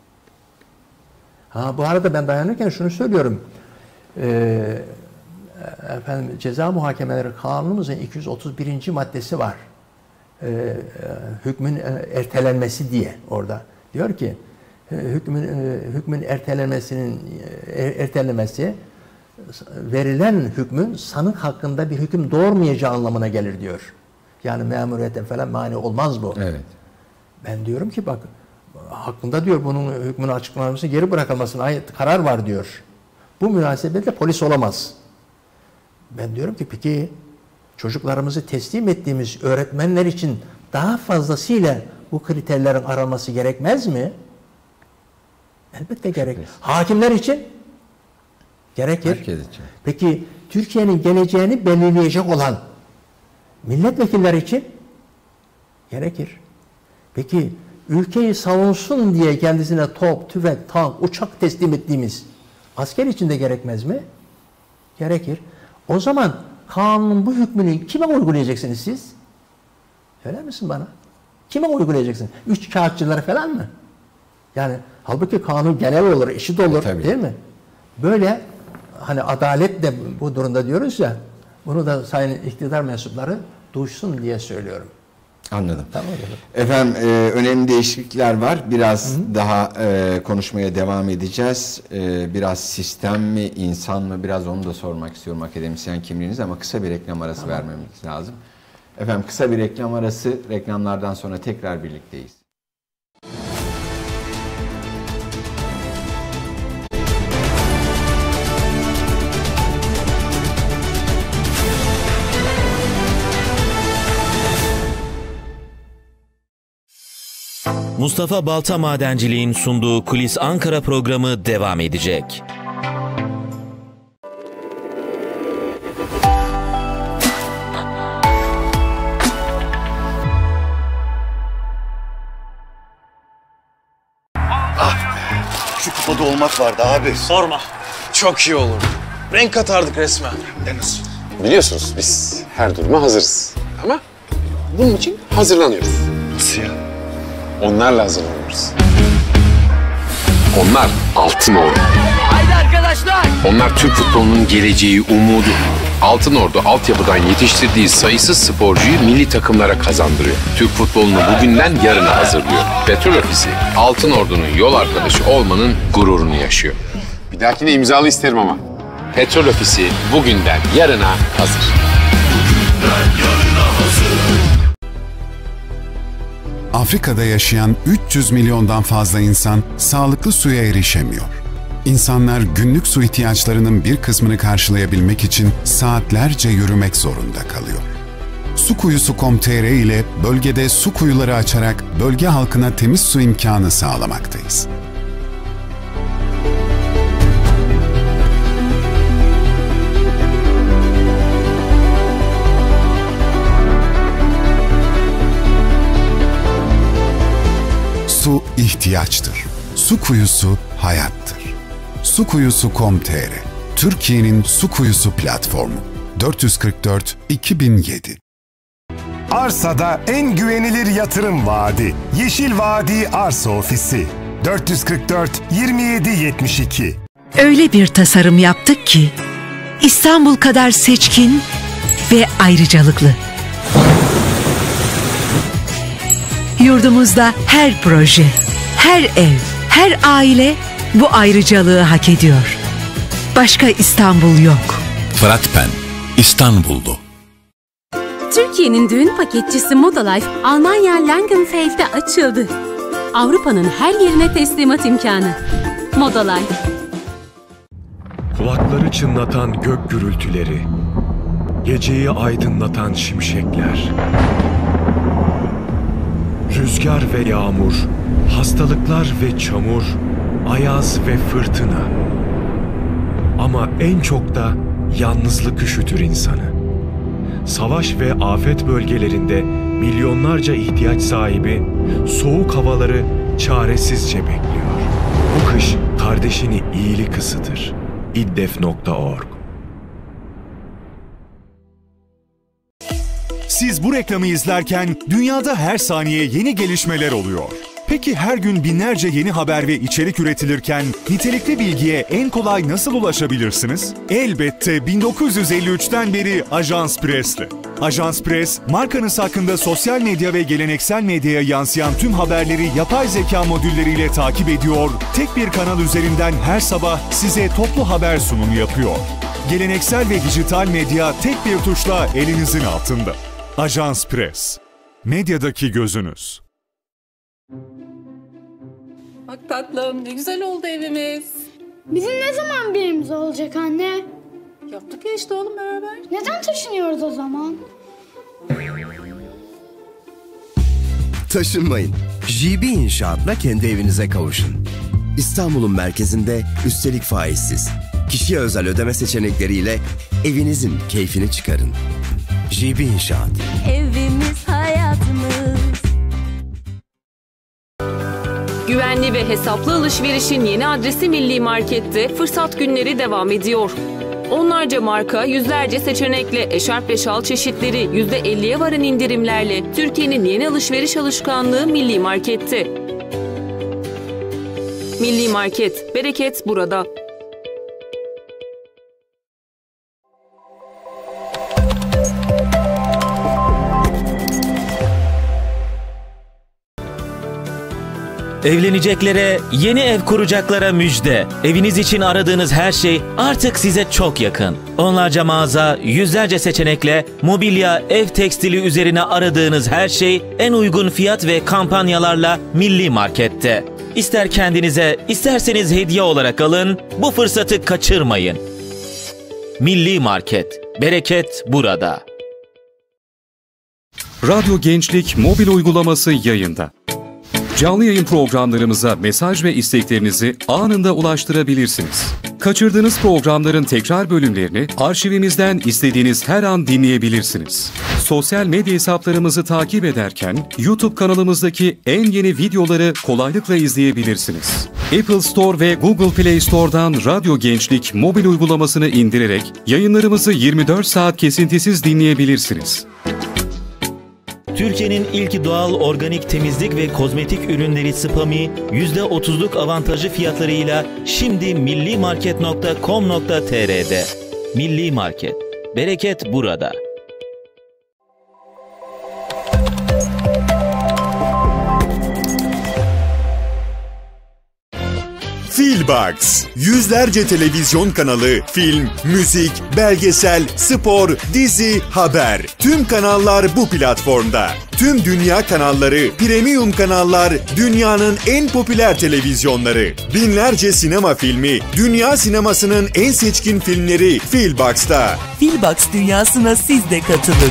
S3: Ha bu arada ben dayanırken şunu söylüyorum. Ee, efendim ceza muhakemeleri kanunumuzun iki yüz otuz birinci maddesi var. Ee, hükmün ertelenmesi diye orada. Diyor ki hükmün hükmün ertelenmesinin ertelenmesi verilen hükmün sanık hakkında bir hüküm doğurmayacağı anlamına gelir diyor. Yani memuriyete falan mani olmaz bu.
S2: Evet.
S3: Ben diyorum ki bak hakkında diyor bunun hükmünün açıklanması geri bırakılmasına ait karar var diyor. Bu münasebetle polis olamaz. Ben diyorum ki peki çocuklarımızı teslim ettiğimiz öğretmenler için daha fazlasıyla bu kriterlerin aranması gerekmez mi? Elbette gerek. Hakimler için gerekir.
S2: Herkes için.
S3: Peki Türkiye'nin geleceğini belirleyecek olan milletvekiller için gerekir. Peki ülkeyi savunsun diye kendisine top, tüfek, tank, uçak teslim ettiğimiz asker için de gerekmez mi? Gerekir. O zaman kanunun bu hükmünü kime uygulayacaksınız siz? Söyler misin bana? Kime uygulayacaksın? Üç kağıtçılara falan mı? Yani halbuki kanun genel olur, eşit olur,
S2: e,
S3: değil mi? Böyle hani adalet de bu durumda diyoruz ya, bunu da sayın iktidar mensupları duysun diye söylüyorum.
S2: Anladım.
S3: Tamam.
S2: Efendim e, önemli değişiklikler var. Biraz Hı-hı. daha e, konuşmaya devam edeceğiz. E, biraz sistem mi, insan mı? Biraz onu da sormak istiyorum akademisyen kimliğiniz ama kısa bir reklam arası tamam. vermemiz lazım. Efendim kısa bir reklam arası. Reklamlardan sonra tekrar birlikteyiz.
S1: Mustafa Balta Madenciliğin sunduğu Kulis Ankara programı devam edecek.
S4: Ah be, şu kupada olmak vardı abi.
S5: Sorma. Çok iyi olur. Renk katardık resmen.
S4: Ne nasıl?
S6: Biliyorsunuz biz her duruma hazırız. Ama bunun için hazırlanıyoruz.
S4: Nasıl ya?
S6: Onlarla hazırlanıyoruz. Onlar Altın Ordu.
S7: Haydi arkadaşlar!
S6: Onlar Türk futbolunun geleceği, umudu. Altın Ordu altyapıdan yetiştirdiği sayısız sporcuyu milli takımlara kazandırıyor. Türk futbolunu bugünden yarına hazırlıyor. Petrol Ofisi, Altın Ordu'nun yol arkadaşı olmanın gururunu yaşıyor. Bir dahakine imzalı isterim ama. Petrol Ofisi bugünden yarına hazır. Bugünden yarına hazır.
S8: Afrika'da yaşayan üç yüz milyondan fazla insan sağlıklı suya erişemiyor. İnsanlar günlük su ihtiyaçlarının bir kısmını karşılayabilmek için saatlerce yürümek zorunda kalıyor. Sukuyusu nokta com nokta tr ile bölgede su kuyuları açarak bölge halkına temiz su imkanı sağlamaktayız. Su ihtiyaçtır. Su kuyusu hayattır. Sukuyusu nokta com nokta tr Türkiye'nin su kuyusu platformu. dört yüz kırk dört iki bin yedi.
S9: Arsa'da en güvenilir yatırım vaadi. Yeşil Vadi Arsa Ofisi. dört yüz kırk dört yirmi yedi yetmiş iki.
S10: Öyle bir tasarım yaptık ki İstanbul kadar seçkin ve ayrıcalıklı. Yurdumuzda her proje, her ev, her aile bu ayrıcalığı hak ediyor. Başka İstanbul yok.
S11: Fırat Pen, İstanbul'du.
S12: Türkiye'nin düğün paketçisi Modalife, Almanya Langenfeld'de açıldı. Avrupa'nın her yerine teslimat imkanı. Modalife.
S13: Kulakları çınlatan gök gürültüleri, geceyi aydınlatan şimşekler, rüzgar ve yağmur, hastalıklar ve çamur, ayaz ve fırtına. Ama en çok da yalnızlık üşütür insanı. Savaş ve afet bölgelerinde milyonlarca ihtiyaç sahibi soğuk havaları çaresizce bekliyor. Bu kış kardeşini iyilik ısıtır. iddef nokta org.
S9: Siz bu reklamı izlerken dünyada her saniye yeni gelişmeler oluyor. Peki her gün binlerce yeni haber ve içerik üretilirken nitelikli bilgiye en kolay nasıl ulaşabilirsiniz? Elbette bin dokuz yüz elli üçten beri Ajans Press'le. Ajans Press, markanız hakkında sosyal medya ve geleneksel medyaya yansıyan tüm haberleri yapay zeka modülleriyle takip ediyor, tek bir kanal üzerinden her sabah size toplu haber sunumu yapıyor. Geleneksel ve dijital medya tek bir tuşla elinizin altında. Ajans Press, medyadaki gözünüz.
S14: Bak tatlım, ne güzel oldu evimiz.
S15: Bizim ne zaman bir evimiz olacak anne?
S14: Yaptık ya işte oğlum beraber.
S15: Neden taşınıyoruz o zaman?
S16: Taşınmayın. J B İnşaat'la kendi evinize kavuşun. İstanbul'un merkezinde, üstelik faizsiz. Kişiye özel ödeme seçenekleriyle evinizin keyfini çıkarın. J B İnşaat.
S12: Evimiz hayatımız.
S17: Güvenli ve hesaplı alışverişin yeni adresi Milli Market'te fırsat günleri devam ediyor. Onlarca marka, yüzlerce seçenekle eşarp ve şal çeşitleri yüzde elliye varan indirimlerle Türkiye'nin yeni alışveriş alışkanlığı Milli Market'te. Milli Market, bereket burada.
S1: Evleneceklere, yeni ev kuracaklara müjde. Eviniz için aradığınız her şey artık size çok yakın. Onlarca mağaza, yüzlerce seçenekle mobilya, ev tekstili üzerine aradığınız her şey en uygun fiyat ve kampanyalarla Milli Market'te. İster kendinize, isterseniz hediye olarak alın, bu fırsatı kaçırmayın. Milli Market, bereket burada.
S7: Radyo Gençlik mobil uygulaması yayında. Canlı yayın programlarımıza mesaj ve isteklerinizi anında ulaştırabilirsiniz. Kaçırdığınız programların tekrar bölümlerini arşivimizden istediğiniz her an dinleyebilirsiniz. Sosyal medya hesaplarımızı takip ederken YouTube kanalımızdaki en yeni videoları kolaylıkla izleyebilirsiniz. Apple Store ve Google Play Store'dan Radyo Gençlik mobil uygulamasını indirerek yayınlarımızı yirmi dört saat kesintisiz dinleyebilirsiniz.
S1: Türkiye'nin ilk doğal organik temizlik ve kozmetik ürünleri Spami yüzde otuzluk avantajlı fiyatlarıyla şimdi millimarket nokta com nokta tr'de. Milli Market, bereket burada.
S18: Filbox, yüzlerce televizyon kanalı, film, müzik, belgesel, spor, dizi, haber. Tüm kanallar bu platformda. Tüm dünya kanalları, premium kanallar, dünyanın en popüler televizyonları. Binlerce sinema filmi, dünya sinemasının en seçkin filmleri Filbox'ta.
S19: Filbox dünyasına siz de katılın.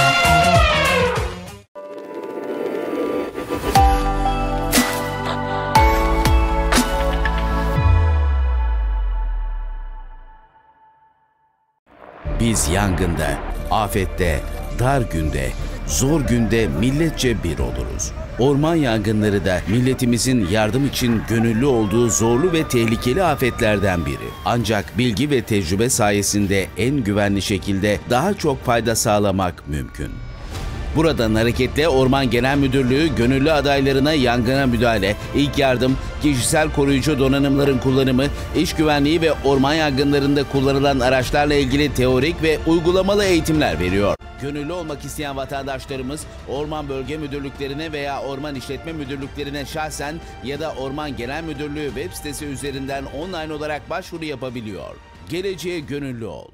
S20: Biz yangında, afette, dar günde, zor günde milletçe bir oluruz. Orman yangınları da milletimizin yardım için gönüllü olduğu zorlu ve tehlikeli afetlerden biri. Ancak bilgi ve tecrübe sayesinde en güvenli şekilde daha çok fayda sağlamak mümkün. Buradan hareketle Orman Genel Müdürlüğü gönüllü adaylarına yangına müdahale, ilk yardım, kişisel koruyucu donanımların kullanımı, iş güvenliği ve orman yangınlarında kullanılan araçlarla ilgili teorik ve uygulamalı eğitimler veriyor. Gönüllü olmak isteyen vatandaşlarımız Orman Bölge Müdürlüklerine veya Orman İşletme Müdürlüklerine şahsen ya da Orman Genel Müdürlüğü web sitesi üzerinden online olarak başvuru yapabiliyor. Geleceğe gönüllü ol.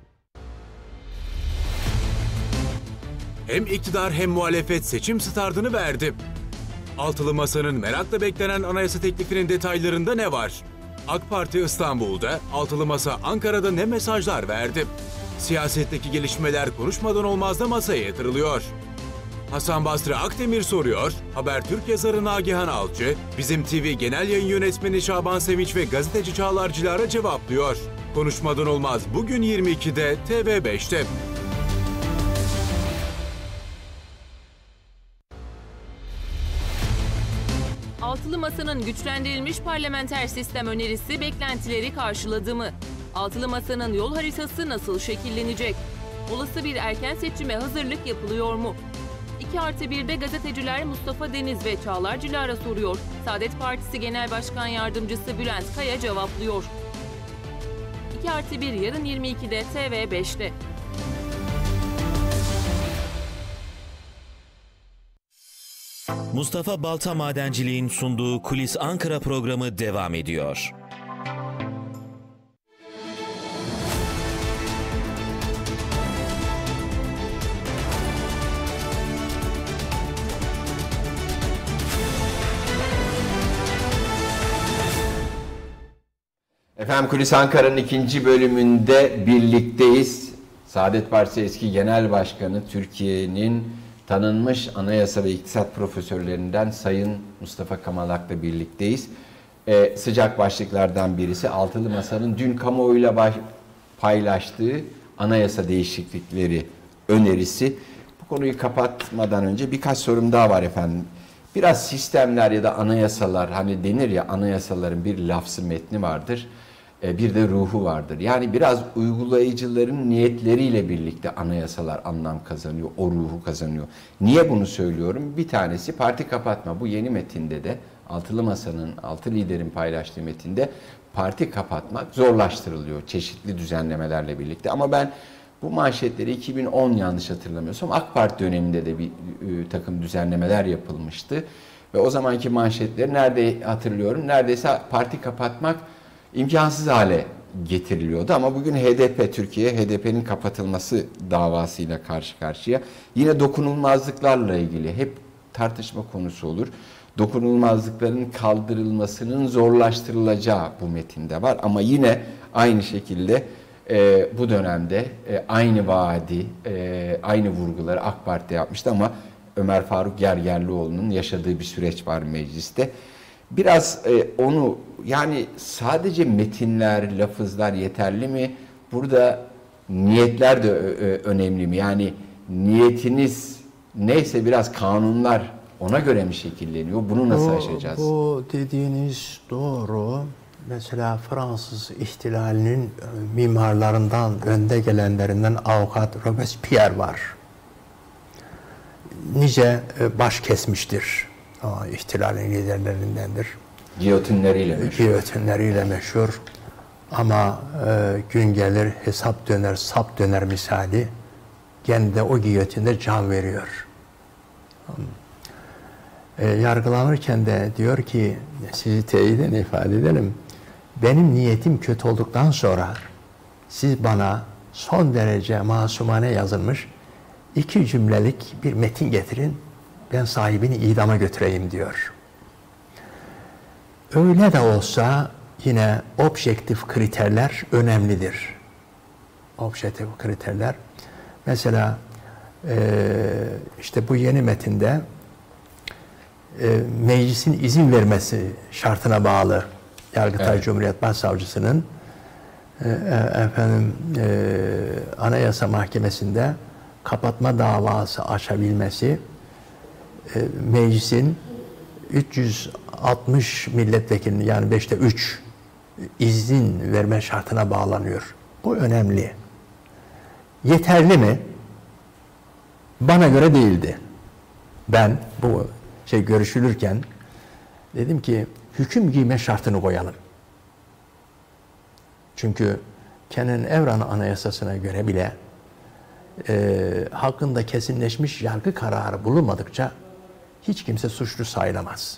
S21: Hem iktidar hem muhalefet seçim startını verdi. Altılı Masa'nın merakla beklenen anayasa teklifinin detaylarında ne var? AK Parti İstanbul'da, Altılı Masa Ankara'da ne mesajlar verdi? Siyasetteki gelişmeler konuşmadan olmaz da masaya yatırılıyor. Hasan Basri Akdemir soruyor, Habertürk yazarı Nagihan Alçı, Bizim T V Genel Yayın Yönetmeni Şaban Sevinç ve gazeteci Çağlar Cilar'a cevaplıyor. Konuşmadan olmaz bugün yirmi ikide T V beşte.
S17: Altılı Masa'nın güçlendirilmiş parlamenter sistem önerisi beklentileri karşıladı mı? Altılı Masa'nın yol haritası nasıl şekillenecek? Olası bir erken seçime hazırlık yapılıyor mu? iki artı birde gazeteciler Mustafa Deniz ve Çağlar Cilar'a soruyor. Saadet Partisi Genel Başkan Yardımcısı Bülent Kaya cevaplıyor. iki artı bir yarın yirmi ikide T V beşte.
S1: Mustafa Balta Madenciliğin sunduğu Kulis Ankara programı devam ediyor.
S2: Efendim Kulis Ankara'nın ikinci bölümünde birlikteyiz. Saadet Partisi eski Genel Başkanı, Türkiye'nin tanınmış anayasa ve iktisat profesörlerinden Sayın Mustafa Kamalak'la birlikteyiz. Ee, sıcak başlıklardan birisi Altılı Masa'nın dün kamuoyuyla baş, paylaştığı anayasa değişiklikleri önerisi. Bu konuyu kapatmadan önce birkaç sorum daha var efendim. Biraz sistemler ya da anayasalar, hani denir ya, anayasaların bir lafzı metni vardır, bir de ruhu vardır. Yani biraz uygulayıcıların niyetleriyle birlikte anayasalar anlam kazanıyor, o ruhu kazanıyor. Niye bunu söylüyorum? Bir tanesi parti kapatma. Bu yeni metinde de Altılı Masa'nın, altı liderin paylaştığı metinde parti kapatmak zorlaştırılıyor çeşitli düzenlemelerle birlikte. Ama ben bu manşetleri iki bin on yanlış hatırlamıyorsam AK Parti döneminde de bir e, takım düzenlemeler yapılmıştı. Ve o zamanki manşetleri nerede hatırlıyorum? Neredeyse parti kapatmak imkansız hale getiriliyordu. Ama bugün H D P, Türkiye H D P'nin kapatılması davasıyla karşı karşıya. Yine dokunulmazlıklarla ilgili hep tartışma konusu olur. Dokunulmazlıkların kaldırılmasının zorlaştırılacağı bu metinde var. Ama yine aynı şekilde e, bu dönemde e, aynı vaadi, e, aynı vurguları AK Parti yapmıştı ama Ömer Faruk Gergerlioğlu'nun yaşadığı bir süreç var mecliste. Biraz e, onu, yani sadece metinler, lafızlar yeterli mi? Burada niyetler de ö- önemli mi? Yani niyetiniz neyse biraz kanunlar ona göre mi şekilleniyor? Bunu nasıl
S3: bu,
S2: aşacağız?
S3: Bu dediğiniz doğru. Mesela Fransız ihtilalinin mimarlarından, önde gelenlerinden avukat Robespierre var. Nice baş kesmiştir. O ihtilalin liderlerindendir.
S2: Giyotinleriyle meşhur.
S3: Giyotinleriyle meşhur. Ama e, gün gelir hesap döner, sap döner misali. Gene de o giyotinde can veriyor. E, yargılanırken de diyor ki, sizi teyiden ifade edelim. Benim niyetim kötü olduktan sonra siz bana son derece masumane yazılmış iki cümlelik bir metin getirin. Ben sahibini idama götüreyim diyor. Öyle de olsa yine objektif kriterler önemlidir. Objektif kriterler. Mesela işte bu yeni metinde meclisin izin vermesi şartına bağlı Yargıtay evet. Cumhuriyet Başsavcısının efendim Anayasa Mahkemesi'nde kapatma davası açabilmesi meclisin üç yüz altmış milletvekilinin, yani beşte üç izin verme şartına bağlanıyor. Bu önemli. Yeterli mi? Bana göre değildi. Ben bu şey görüşülürken dedim ki hüküm giyme şartını koyalım. Çünkü Kenan Evren Anayasası'na göre bile e, hakkında kesinleşmiş yargı kararı bulunmadıkça hiç kimse suçlu sayılamaz.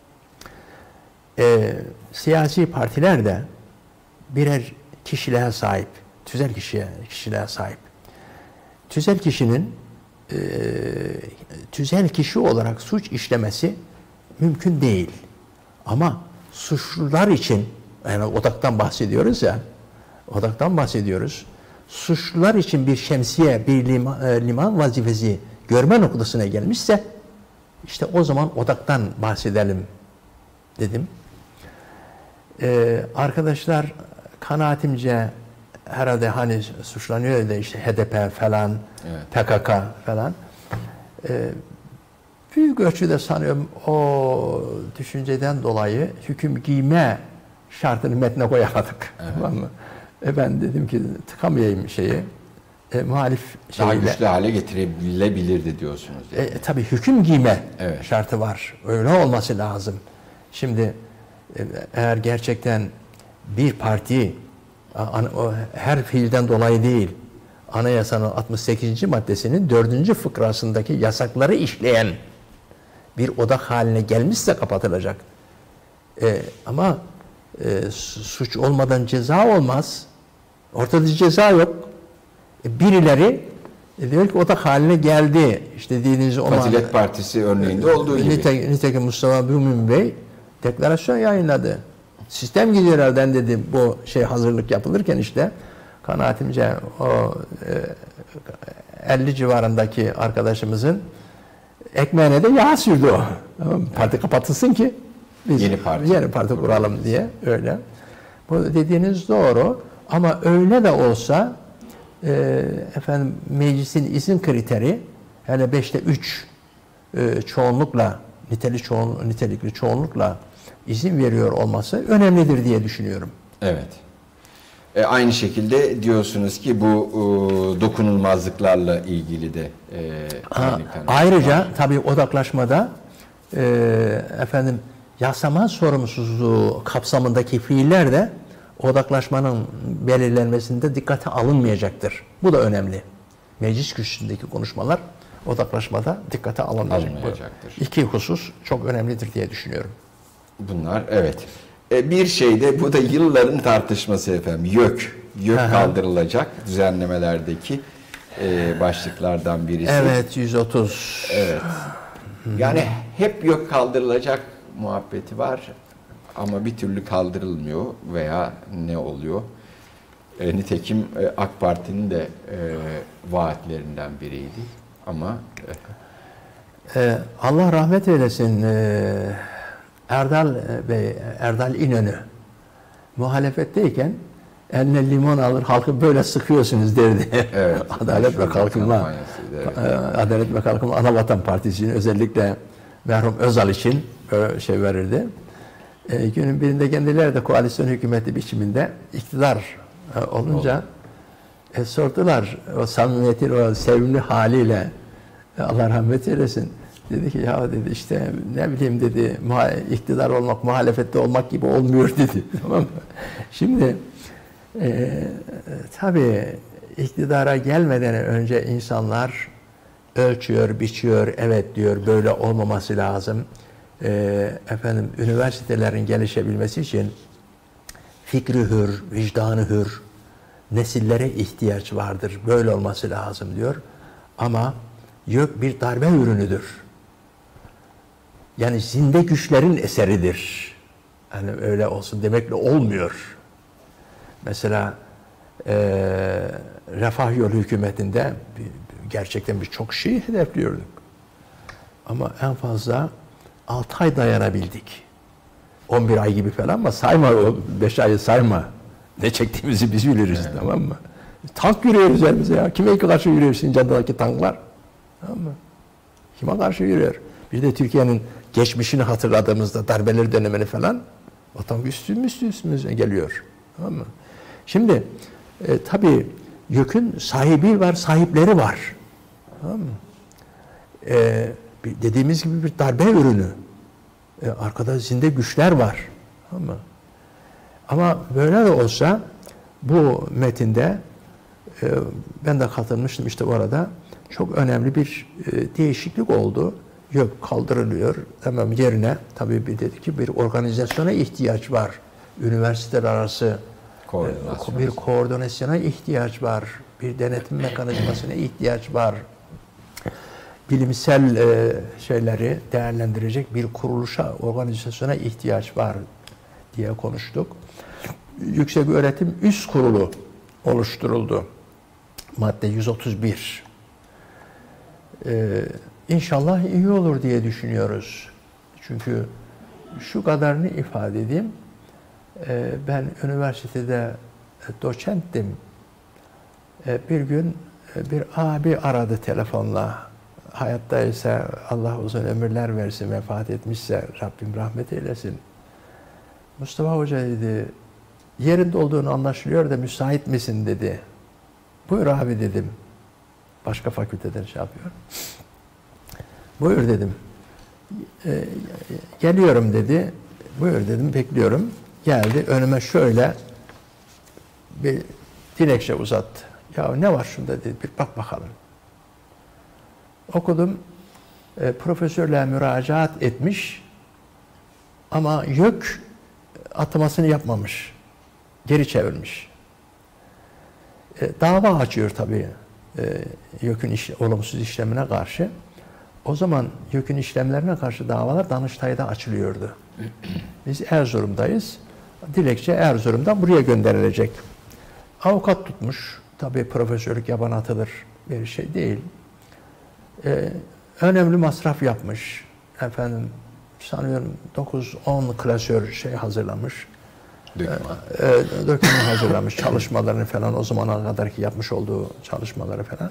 S3: E, siyasi partiler de birer kişiliğe sahip, tüzel kişiye, kişiliğe sahip. Tüzel kişinin e, tüzel kişi olarak suç işlemesi mümkün değil. Ama suçlular için, yani odaktan bahsediyoruz ya, odaktan bahsediyoruz. Suçlular için bir şemsiye, bir liman, liman vazifesi görme noktasına gelmişse, işte o zaman odaktan bahsedelim dedim. Ee, arkadaşlar kanaatimce herhalde hani suçlanıyor da işte H D P falan, evet. P K K falan. Ee, büyük ölçüde sanıyorum o düşünceden dolayı hüküm giyme şartını metne koyamadık. Evet. Tamam mı? E ben dedim ki tıkamayayım şeyi. E, muhalif
S2: daha
S3: şeyle,
S2: güçlü hale getirebilirdi diyorsunuz. Yani.
S3: E, tabii hüküm giyme
S2: evet.
S3: şartı var. Öyle olması lazım. Şimdi e, eğer gerçekten bir parti an, o, her fiilden dolayı değil, Anayasanın altmış sekizinci maddesinin dördüncü fıkrasındaki yasakları işleyen bir odak haline gelmişse kapatılacak. E, ama e, suç olmadan ceza olmaz. Ortada ceza yok. E, birileri e, diyor ki odak haline geldi. İşte dediğiniz o
S2: Fazilet Partisi örneğinde olduğu gibi.
S3: Nitekim, nitekim Mustafa Mümin Bey deklarasyon yayınladı. Sistem gidiyor herhalde dedi, bu şey hazırlık yapılırken işte kanaatimce o e, elli civarındaki arkadaşımızın ekmeğine de yağ sürdü o. Tamam, parti kapatılsın ki biz
S2: yeni parti,
S3: yeni parti kuralım diye öyle. Bu dediğiniz doğru ama öyle de olsa e, efendim meclisin izin kriteri yani beşte üç e, çoğunlukla niteli çoğun, nitelikli çoğunlukla izin veriyor olması önemlidir diye düşünüyorum.
S2: Evet. E, aynı şekilde diyorsunuz ki bu e, dokunulmazlıklarla ilgili de e,
S3: ha, ayrıca var. Tabii odaklaşmada e, efendim yasama sorumsuzluğu kapsamındaki fiiller de odaklaşmanın belirlenmesinde dikkate alınmayacaktır. Bu da önemli. Meclis kürsüsündeki konuşmalar odaklaşmada dikkate alınmayacak.
S2: Alınmayacaktır.
S3: İki husus çok önemlidir diye düşünüyorum.
S2: Bunlar evet. E, bir şey de bu da yılların tartışması efendim. YÖK. YÖK
S3: Aha.
S2: kaldırılacak düzenlemelerdeki e, başlıklardan birisi.
S3: Evet, yüz otuz.
S2: Evet. Yani hep YÖK kaldırılacak muhabbeti var ama bir türlü kaldırılmıyor veya ne oluyor? E, nitekim e, AK Parti'nin de e, vaatlerinden biriydi ama
S3: e, Ee, Allah rahmet eylesin, e, Erdal Bey, Erdal İnönü muhalefetteyken eline limon alır, halkı böyle sıkıyorsunuz derdi.
S2: Evet,
S3: Adalet ve Kalkınma,
S2: evet.
S3: Adalet ve Kalkınma Anavatan Partisi'nin özellikle merhum Özal için böyle şey verirdi. E, günün birinde kendileri de koalisyon hükümeti biçiminde iktidar e, olunca e, sordular o samimiyetin, o sevimli haliyle, e, Allah rahmet eylesin. Dedi ki ya dedi işte ne bileyim dedi iktidar olmak, muhalefette olmak gibi olmuyor dedi. Tamam mı? Şimdi e, tabii iktidara gelmeden önce insanlar ölçüyor, biçiyor, evet diyor böyle olmaması lazım. E, efendim üniversitelerin gelişebilmesi için fikri hür, vicdanı hür nesillere ihtiyaç vardır. Böyle olması lazım diyor. Ama YÖK bir darbe ürünüdür. Yani zinde güçlerin eseridir. Yani öyle olsun demekle olmuyor. Mesela e, Refah Yolu hükümetinde gerçekten birçok şeyi hedefliyorduk. Ama en fazla altı ay dayanabildik. on bir ay gibi falan ama sayma o beş ayı sayma. Ne çektiğimizi biz biliriz, evet. Tamam mı? Tank yürüyor üzerimize ya. Kime karşı yürüyor Sincan'daki tanklar? Tamam mı? Kime karşı yürüyor? Bir de Türkiye'nin geçmişini hatırladığımızda darbeleri dönemini falan o tank üstümüz üstümüze geliyor. Tamam mı? Şimdi e, tabii YÖK'ün sahibi var, sahipleri var. Tamam mı? E, dediğimiz gibi bir darbe ürünü. E, arkada zinde güçler var. Tamam mı? Ama böyle de olsa bu metinde e, ben de katılmıştım işte orada çok önemli bir e, değişiklik oldu. YÖK kaldırılıyor. Tamam yerine tabii bir dedi ki bir organizasyona ihtiyaç var. Üniversiteler arası e, bir koordinasyona ihtiyaç var. Bir denetim mekanizmasına ihtiyaç var. Bilimsel e, şeyleri değerlendirecek bir kuruluşa, organizasyona ihtiyaç var diye konuştuk. Yüksek Öğretim Üst Kurulu oluşturuldu. Madde yüz otuz bir. Ee, İnşallah iyi olur diye düşünüyoruz. Çünkü şu kadarını ifade edeyim. Ee, ben üniversitede doçenttim. Ee, bir gün bir abi aradı telefonla. Hayattaysa Allah uzun ömürler versin, vefat etmişse Rabbim rahmet eylesin. Mustafa Hoca dedi, yerinde olduğunu anlaşılıyor da müsait misin dedi. Buyur abi dedim. Başka fakülteden şey yapıyor. Buyur dedim. E, geliyorum dedi. Buyur dedim, bekliyorum. Geldi, önüme şöyle bir dilekçe uzattı. Ya ne var şunda dedi, bir bak bakalım. Okudum. E, profesörle müracaat etmiş. Ama YÖK atamasını yapmamış. Geri çevirmiş. E, dava açıyor tabii e, YÖK'ün iş, olumsuz işlemine karşı. O zaman YÖK'ün işlemlerine karşı davalar Danıştay'da açılıyordu. Biz Erzurum'dayız. Dilekçe Erzurum'dan buraya gönderilecek. Avukat tutmuş. Tabii profesörlük yaban atılır bir şey değil. E, önemli masraf yapmış. Efendim sanıyorum dokuz on klasör şey hazırlamış. Döküman. E, döküman hazırlamış. Çalışmalarını falan o zamana kadarki yapmış olduğu çalışmaları falan.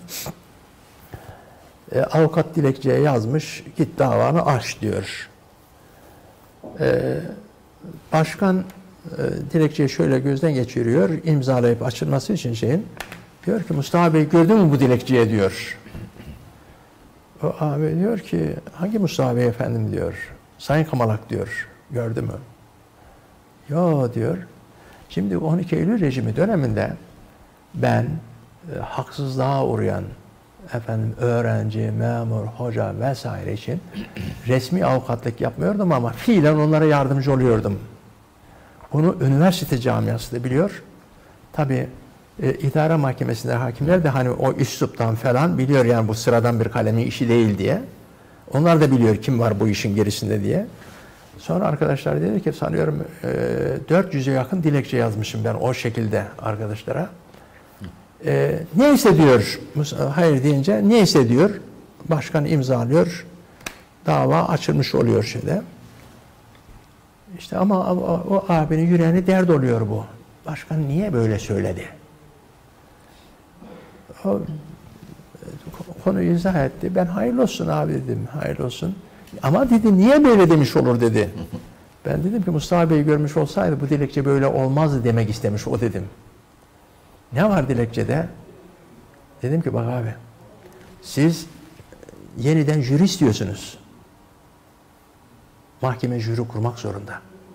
S3: E, avukat dilekçeye yazmış. Git davanı aç diyor. E, başkan e, dilekçeyi şöyle gözden geçiriyor. İmzalayıp açılması için şeyin. Diyor ki Mustafa Bey gördün mü bu dilekçeye diyor. O abi diyor ki hangi Mustafa Bey efendim diyor. Sayın Kamalak diyor. Gördü mü? Yo diyor. Şimdi on iki Eylül rejimi döneminde ben e, haksızlığa uğrayan efendim öğrenci, memur, hoca vesaire için resmi avukatlık yapmıyordum ama fiilen onlara yardımcı oluyordum. Bunu üniversite camiası da biliyor. Tabii e, idare mahkemesinde hakimler de hani o üsluptan falan biliyor, yani bu sıradan bir kalemin işi değil diye. Onlar da biliyor kim var bu işin gerisinde diye. Sonra arkadaşlar dedi ki sanıyorum e, dört yüze yakın dilekçe yazmışım ben o şekilde arkadaşlara. E, neyse diyor, hayır deyince neyse diyor, başkan imzalıyor, dava açılmış oluyor şeyde. İşte ama o, o abinin yüreğine dert oluyor bu. Başkan niye böyle söyledi? O konuyu izah etti. Ben hayırlı olsun abi dedim, hayırlı olsun. Ama dedi niye böyle demiş olur dedi. Ben dedim ki Mustafa Bey görmüş olsaydı bu dilekçe böyle olmazdı demek istemiş o dedim. Ne var dilekçede? Dedim ki bak abi, siz yeniden jüri istiyorsunuz. Mahkeme jüri kurmak zorunda.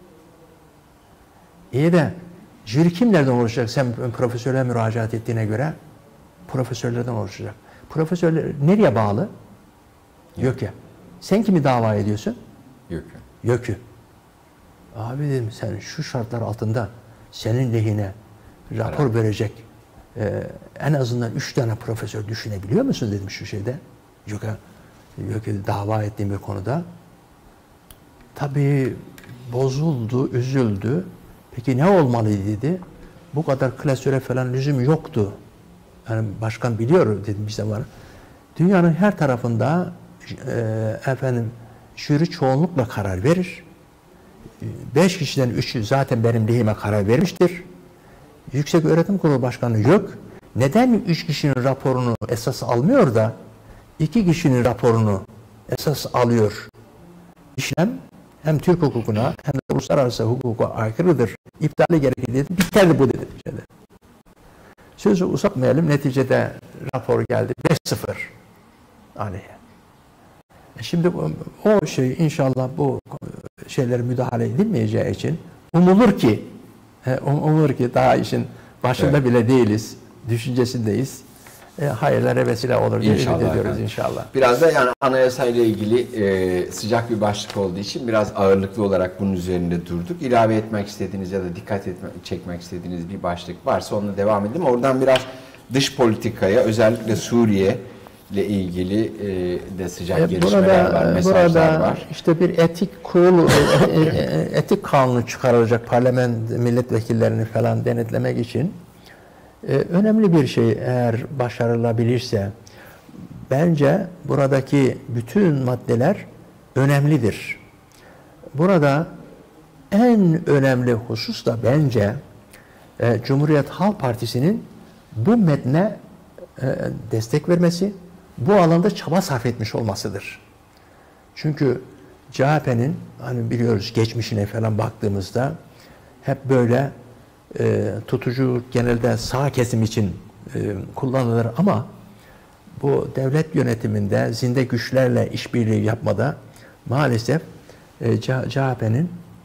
S3: İyi de jüri kimlerden oluşacak? Sen profesörlere müracaat ettiğine göre profesörlerden oluşacak. Profesörler nereye bağlı? YÖK'e. Sen kimi dava ediyorsun?
S2: YÖK'ü.
S3: YÖK'ü. Abi dedim sen şu şartlar altında senin lehine rapor evet. verecek e, en azından üç tane profesör düşünebiliyor musun dedim şu şeyde. YÖK'e YÖK'e dava ettiğim bir konuda. Tabii bozuldu, üzüldü. Peki ne olmalıydı dedi. Bu kadar klasöre falan lüzum yoktu. Yani başkan biliyor dedim işte var. Dünyanın her tarafında e, efendim jüri çoğunlukla karar verir. Beş kişiden üçü zaten benim lehime karar vermiştir. Yüksek Öğretim Kurulu Başkanı yok. Neden üç kişinin raporunu esas almıyor da iki kişinin raporunu esas alıyor? İşlem hem Türk hukukuna hem de uluslararası hukuka aykırıdır. İptali gerekir dedi. Biterdi bu dedi. Sözü uzatmayalım. Neticede rapor geldi. beş sıfır aleyhe. Şimdi o şey inşallah bu şeylere müdahale edilmeyeceği için umulur ki umulur ki daha işin başında evet. bile değiliz. Düşüncesindeyiz. E, hayırlara vesile olur diye ümit ediyoruz inşallah.
S2: Biraz da yani anayasayla ilgili e, sıcak bir başlık olduğu için biraz ağırlıklı olarak bunun üzerinde durduk. İlave etmek istediğiniz ya da dikkat etmek, çekmek istediğiniz bir başlık varsa onunla devam edelim. Oradan biraz dış politikaya, özellikle Suriye ile ilgili e, de sıcak e, gelişmeler burada, var, mesajlar
S3: burada
S2: var.
S3: İşte bir etik kurulu, etik kanunu çıkarılacak parlamento milletvekillerini falan denetlemek için. Ee, önemli bir şey eğer başarılabilirse bence buradaki bütün maddeler önemlidir. Burada en önemli husus da bence e, Cumhuriyet Halk Partisi'nin bu metne e, destek vermesi, bu alanda çaba sarf etmiş olmasıdır. Çünkü C H P'nin hani biliyoruz geçmişine falan baktığımızda hep böyle E, tutucu genelde sağ kesim için e, kullanılır ama bu devlet yönetiminde zinde güçlerle işbirliği yapmada maalesef e, C H P'nin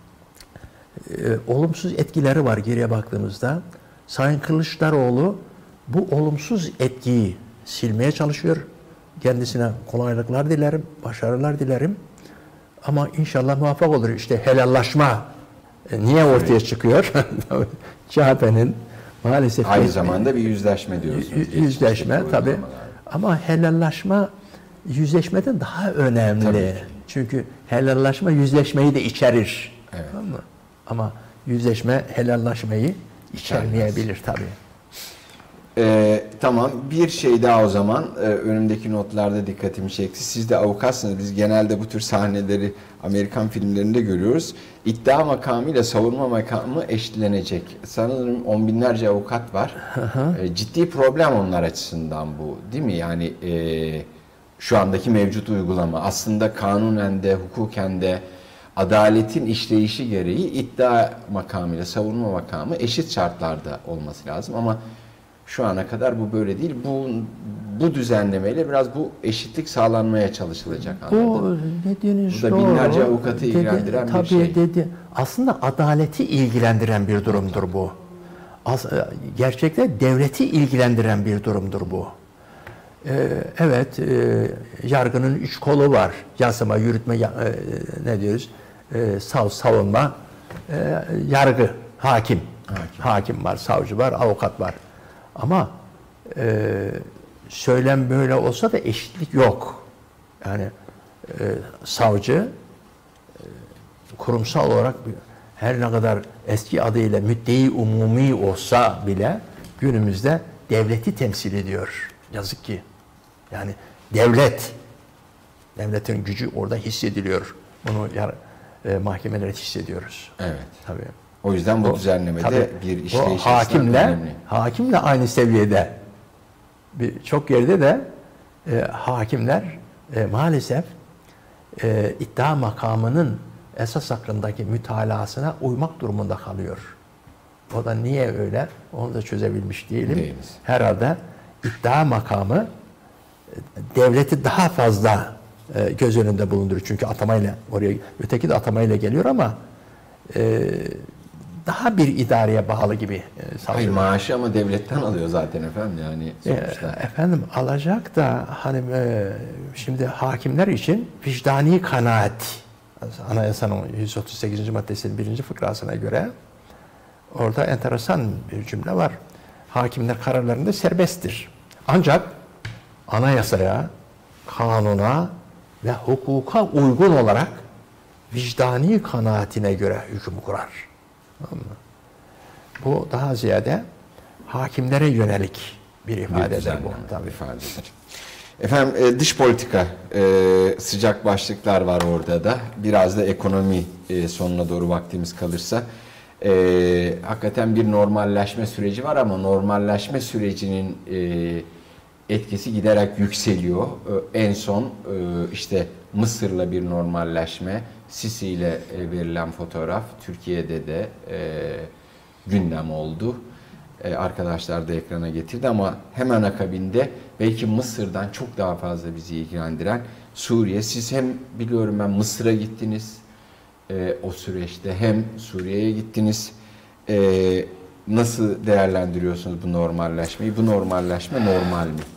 S3: e, olumsuz etkileri var geriye baktığımızda. Sayın Kılıçdaroğlu bu olumsuz etkiyi silmeye çalışıyor. Kendisine kolaylıklar dilerim, başarılar dilerim. Ama inşallah muvaffak olur. İşte helallaşma niye ortaya çıkıyor? C H P'nin maalesef...
S2: Aynı zamanda bir yüzleşme diyorsunuz.
S3: Yüzleşme tabii. Ama helallaşma yüzleşmeden daha önemli. Çünkü helallaşma yüzleşmeyi de içerir. Evet. Tamam mı? Ama yüzleşme helallaşmayı içermeyebilir tabii.
S2: Ee, tamam. Bir şey daha o zaman ee, önümdeki notlarda dikkatimi çekti. Siz de avukatsınız. Biz genelde bu tür sahneleri Amerikan filmlerinde görüyoruz. İddia makamı ile savunma makamı eşitlenecek. Sanırım on binlerce avukat var. Ee, ciddi problem onlar açısından bu. Değil mi? Yani e, şu andaki mevcut uygulama aslında kanunen de hukuken de adaletin işleyişi gereği iddia makamı ile savunma makamı eşit şartlarda olması lazım ama şu ana kadar bu böyle değil. Bu bu düzenlemeyle biraz bu eşitlik sağlanmaya çalışılacak.
S3: Bu dediğiniz
S2: bu da
S3: doğru.
S2: binlerce avukatı dedi, ilgilendiren
S3: tabii
S2: bir şey.
S3: Dedi, aslında adaleti ilgilendiren bir durumdur bu. As, gerçekte devleti ilgilendiren bir durumdur bu. Ee, evet, e, yargının üç kolu var. Yasama, yürütme, ya, e, ne diyoruz? E, sav, savunma, e, yargı, hakim. hakim. Hakim var, savcı var, avukat var. Ama e, söylem böyle olsa da eşitlik yok. Yani e, savcı e, kurumsal olarak her ne kadar eski adıyla müddei umumi olsa bile günümüzde devleti temsil ediyor. Yazık ki. Yani devlet, devletin gücü orada hissediliyor. Bunu yar, e, mahkemelerde hissediyoruz.
S2: Evet.
S3: Tabii.
S2: O yüzden bu
S3: o,
S2: düzenlemede
S3: tabii,
S2: bir işleyiş
S3: hakimle,
S2: önemli.
S3: hakimle aynı seviyede. Bir, çok yerde de e, hakimler e, maalesef e, iddia makamının esas hakkındaki mütalasına uymak durumunda kalıyor. O da niye öyle? Onu da çözebilmiş değilim.
S2: Değiliz.
S3: Herhalde iddia makamı devleti daha fazla e, göz önünde bulunduruyor. Çünkü atamayla oraya, öteki de atamayla geliyor ama e, daha bir idareye bağlı gibi. E,
S2: Hayır, maaşı ama devletten alıyor zaten efendim yani sonuçta.
S3: E, efendim alacak da hani e, şimdi hakimler için vicdani kanaat, Anayasanın yüz otuz sekizinci maddesinin birinci fıkrasına göre orada enteresan bir cümle var. Hakimler kararlarında serbesttir. Ancak anayasaya, kanuna ve hukuka uygun olarak vicdani kanaatine göre hüküm kurar. Tamam mı? Bu daha ziyade hakimlere yönelik bir ifadedir bu. Tabii.
S2: İfadedir. Efendim dış politika e, sıcak başlıklar var orada da. Biraz da ekonomi e, sonuna doğru vaktimiz kalırsa. E, hakikaten bir normalleşme süreci var ama normalleşme sürecinin e, etkisi giderek yükseliyor. E, en son e, işte Mısır'la bir normalleşme, Sisi ile e, verilen fotoğraf Türkiye'de de e, gündem oldu. E, arkadaşlar da ekrana getirdi ama hemen akabinde belki Mısır'dan çok daha fazla bizi ilgilendiren Suriye. Siz hem biliyorum ben Mısır'a gittiniz e, o süreçte, hem Suriye'ye gittiniz. E, nasıl değerlendiriyorsunuz bu normalleşmeyi? Bu normalleşme normal mi?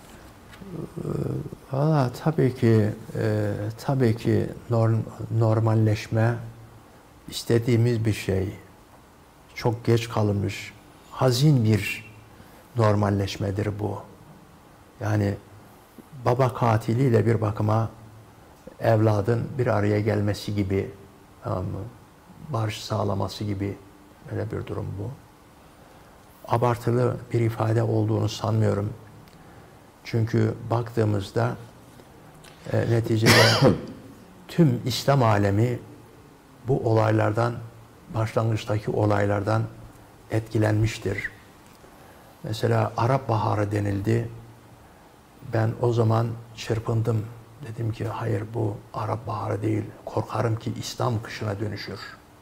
S3: Valla tabii ki e, tabii ki norm, normalleşme istediğimiz bir şey. Çok geç kalınmış, hazin bir normalleşmedir bu. Yani baba katiliyle bir bakıma evladın bir araya gelmesi gibi, tamam mı? Barış sağlaması gibi öyle bir durum bu. Abartılı bir ifade olduğunu sanmıyorum. Çünkü baktığımızda e, neticede tüm İslam alemi bu olaylardan, başlangıçtaki olaylardan etkilenmiştir. Mesela Arap Baharı denildi. Ben o zaman çırpındım. Dedim ki hayır, bu Arap Baharı değil. Korkarım ki İslam kışına dönüşür.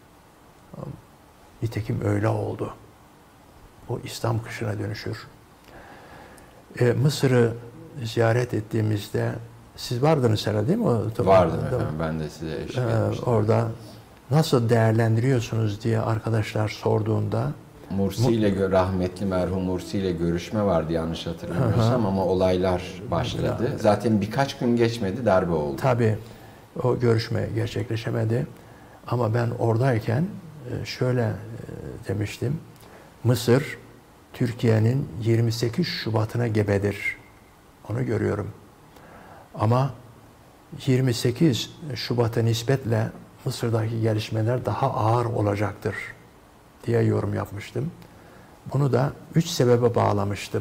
S3: Nitekim öyle oldu. Bu İslam kışına dönüşür. E, Mısır'ı ziyaret ettiğimizde, siz vardınız herhalde değil mi?
S2: Vardım efendim, ben de size eşlik etmiştim.
S3: Orada nasıl değerlendiriyorsunuz diye arkadaşlar sorduğunda,
S2: Mursi ile, rahmetli merhum Mursi ile görüşme vardı yanlış hatırlamıyorsam. Aha. Ama olaylar başladı. Zaten birkaç gün geçmedi, darbe oldu.
S3: Tabii o görüşme gerçekleşemedi. Ama ben oradayken şöyle demiştim. Mısır Türkiye'nin yirmi sekiz Şubat'ına gebedir. Onu görüyorum. Ama yirmi sekiz Şubat'a nispetle Mısır'daki gelişmeler daha ağır olacaktır diye yorum yapmıştım. Bunu da üç sebebe bağlamıştım.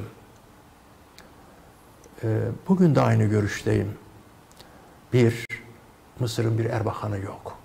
S3: Bugün de aynı görüşteyim. Bir, Mısır'ın bir erbakanı yok.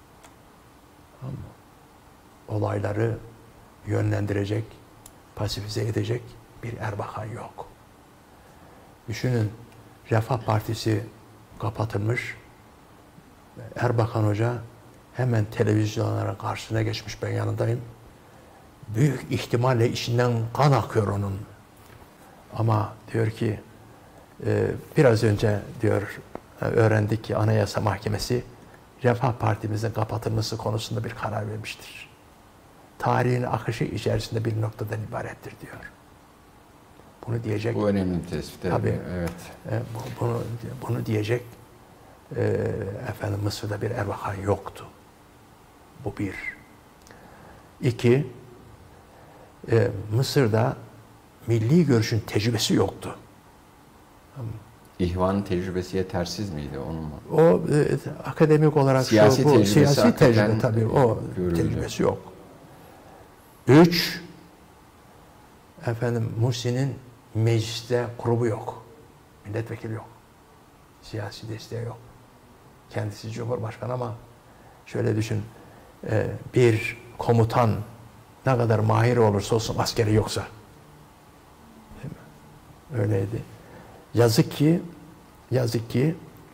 S3: Olayları yönlendirecek, pasifize edecek bir erbakan yok. Düşünün, Refah Partisi kapatılmış. Erbakan Hoca hemen televizyonlara karşısına geçmiş, ben yanındayım. Büyük ihtimalle içinden kan akıyor onun. Ama diyor ki, e, biraz önce diyor öğrendik ki Anayasa Mahkemesi Refah Partimizin kapatılması konusunda bir karar vermiştir. Tarihin akışı içerisinde bir noktadan ibarettir diyor. bunu diyecek.
S2: Bu önemli bir tespit.
S3: Tabii.
S2: Evet.
S3: E, bu, bunu bunu diyecek e, efendim Mısır'da bir Erbakan yoktu. Bu bir. İki, e, Mısır'da milli görüşün tecrübesi yoktu.
S2: İhvan'ın tecrübesi yetersiz miydi onun mu?
S3: O e, akademik olarak
S2: siyasi
S3: şu, bu
S2: tecrübesi
S3: siyasi tecrübe tabii o
S2: görüldü.
S3: tecrübesi yok. Üç, efendim Mursi'nin mecliste grubu yok. Milletvekili yok. Siyasi desteği yok. Kendisi Cumhurbaşkanı ama şöyle düşün, e, bir komutan ne kadar mahir olursa olsun askeri yoksa. Değil mi? Öyleydi. Yazık ki, yazık ki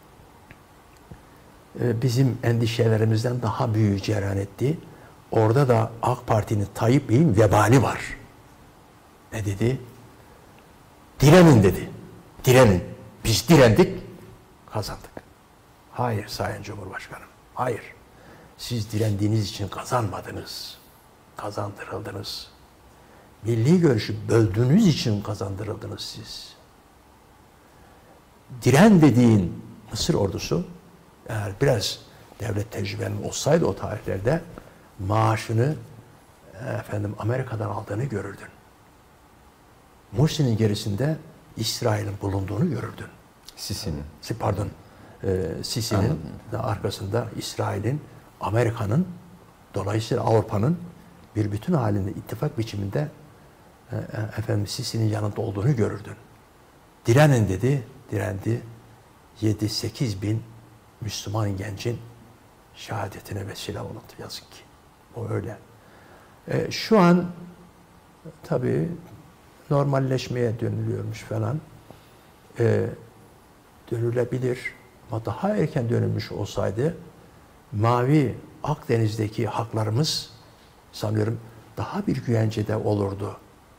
S3: e, bizim endişelerimizden daha büyük cereyan etti. Orada da AK Parti'nin Tayyip Bey'in vebali var. Ne dedi? Direnin dedi. Direnin. Biz direndik, kazandık. Hayır Sayın Cumhurbaşkanım. Hayır. Siz direndiğiniz için kazanmadınız. Kazandırıldınız. Milli görüşü böldüğünüz için kazandırıldınız siz. Diren dediğin Mısır ordusu eğer biraz devlet tecrübenin olsaydı o tarihlerde maaşını efendim Amerika'dan aldığını görürdün. Mursi'nin gerisinde İsrail'in bulunduğunu görürdün.
S2: Sisi'nin.
S3: Pardon. E, Sisi'nin arkasında İsrail'in, Amerika'nın, dolayısıyla Avrupa'nın bir bütün halinde ittifak biçiminde e, efendim Sisi'nin yanında olduğunu görürdün. Direnin dedi, direndi. yedi sekiz bin Müslüman gencin şehadetine vesile oldu. Yazık ki. O öyle. E, şu an tabii normalleşmeye dönülüyormuş falan. E, dönülebilir. Ama daha erken dönülmüş olsaydı Mavi Akdeniz'deki haklarımız sanıyorum daha bir güvencede olurdu.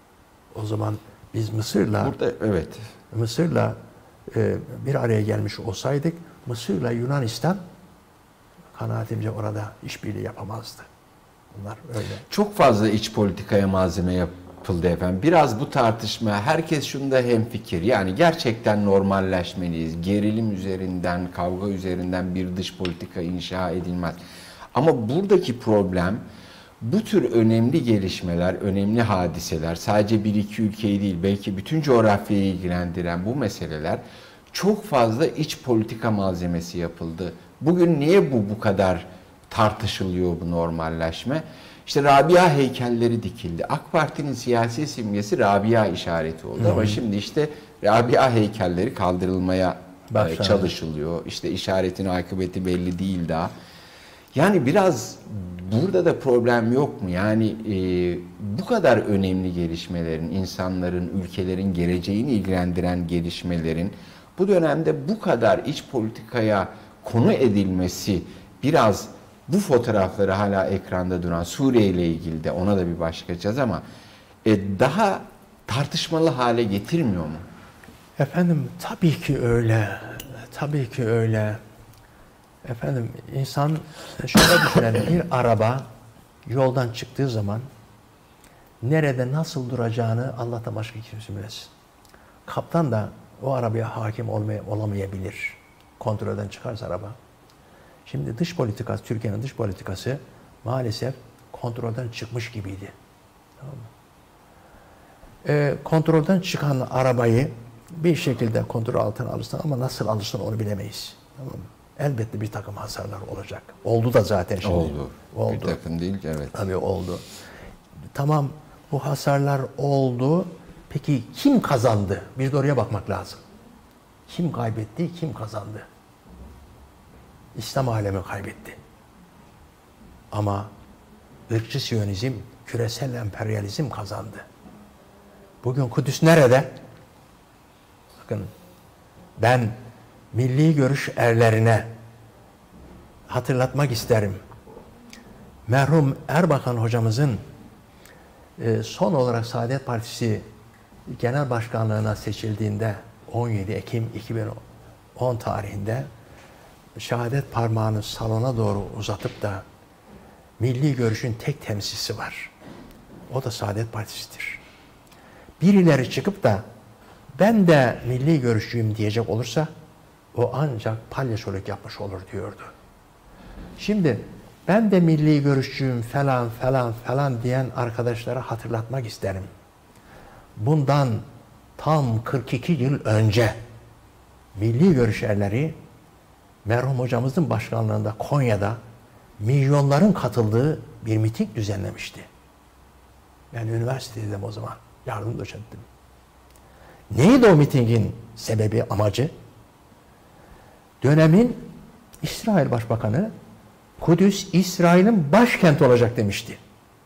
S3: O zaman biz Mısır'la
S2: Burada evet.
S3: Mısır'la e, bir araya gelmiş olsaydık Mısır'la Yunanistan kanaatimce orada işbirliği yapamazdı. Bunlar öyle.
S2: Çok fazla iç politikaya malzeme yapıldı efendim. Biraz bu tartışma, herkes şunda hemfikir. Yani gerçekten normalleşmeliyiz. Gerilim üzerinden, kavga üzerinden bir dış politika inşa edilmez. Ama buradaki problem bu tür önemli gelişmeler, önemli hadiseler, sadece bir iki ülkeyi değil, belki bütün coğrafyayı ilgilendiren bu meseleler çok fazla iç politika malzemesi yapıldı. Bugün niye bu bu kadar tartışılıyor bu normalleşme? İşte Rabia heykelleri dikildi. AK Parti'nin siyasi simgesi Rabia işareti oldu. Hı hı. Ama şimdi işte Rabia heykelleri kaldırılmaya Başladı. çalışılıyor. İşte işaretin akıbeti belli değil daha. Yani biraz burada da problem yok mu? Yani e, bu kadar önemli gelişmelerin, insanların, ülkelerin geleceğini ilgilendiren gelişmelerin bu dönemde bu kadar iç politikaya konu edilmesi biraz bu fotoğrafları hala ekranda duran Suriye ile ilgili de ona da bir başlayacağız ama e, daha tartışmalı hale getirmiyor mu?
S3: Efendim tabii ki öyle. Tabii ki öyle. Efendim insan şöyle düşünelim, bir araba yoldan çıktığı zaman nerede nasıl duracağını Allah'tan başka kimse bilmez. Kaptan da o arabaya hakim olmaya, olamayabilir. Kontrolden çıkarsa araba. Şimdi dış politikası, Türkiye'nin dış politikası maalesef kontrolden çıkmış gibiydi. Tamam mı? E, kontrolden çıkan arabayı bir şekilde kontrol altına alırsın ama nasıl alırsın onu bilemeyiz. Tamam mı? Elbette bir takım hasarlar olacak. Oldu da zaten şimdi.
S2: Oldu.
S3: oldu.
S2: Bir takım değil ki evet.
S3: Tabii oldu. Tamam bu hasarlar oldu. Peki kim kazandı? Bir de oraya bakmak lazım. Kim kaybetti, kim kazandı? İslam alemi kaybetti. Ama ırkçı Siyonizm, küresel emperyalizm kazandı. Bugün Kudüs nerede? Bakın ben milli görüş erlerine hatırlatmak isterim. Merhum Erbakan hocamızın son olarak Saadet Partisi Genel Başkanlığına seçildiğinde on yedi Ekim iki bin on tarihinde şehadet parmağını salona doğru uzatıp da milli görüşün tek temsilcisi var. O da Saadet Partisi'dir. Birileri çıkıp da ben de milli görüşçüyüm diyecek olursa o ancak palyaçoluk yapmış olur diyordu. Şimdi ben de milli görüşçüyüm falan falan falan diyen arkadaşlara hatırlatmak isterim. Bundan tam kırk iki yıl önce milli görüş erleri merhum hocamızın başkanlığında Konya'da milyonların katıldığı bir miting düzenlemişti. Ben üniversitedeydim o zaman. Yardım doçenttim. Neydi o mitingin sebebi, amacı? Dönemin İsrail Başbakanı Kudüs, İsrail'in başkenti olacak demişti.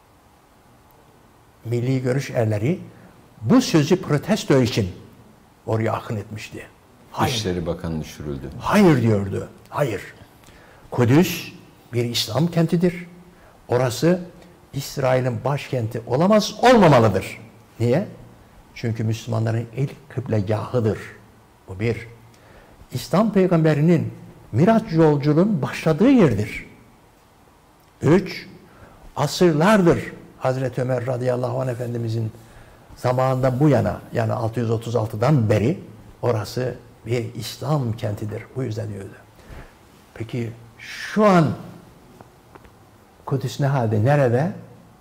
S3: Milli görüş erleri bu sözü protesto için oraya akın etmişti. Hayır.
S2: İşleri Bakanı düşürüldü.
S3: Hayır diyordu. Hayır. Kudüs bir İslam kentidir. Orası İsrail'in başkenti olamaz, olmamalıdır. Niye? Çünkü Müslümanların ilk kıblegahıdır. Bu bir. İslam peygamberinin Miraç yolculuğunun başladığı yerdir. Üç, asırlardır Hazreti Ömer radıyallahu anh Efendimizin zamanından bu yana, yani altı yüz otuz altıdan beri orası bir İslam kentidir. Bu yüzden diyordu. Peki şu an Kudüs ne halde? Nerede?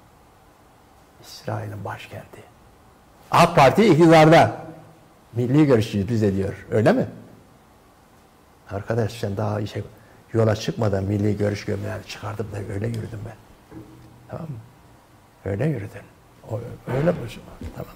S3: İsrail'in başkenti. AK Parti iktidarda. Milli görüşçüyüz biz de diyor. Öyle mi? Arkadaş sen daha işe, yola çıkmadan milli görüş gömleğini çıkardım da öyle yürüdüm ben. Tamam mı? Öyle yürüdün. O, öyle bu. Tamam.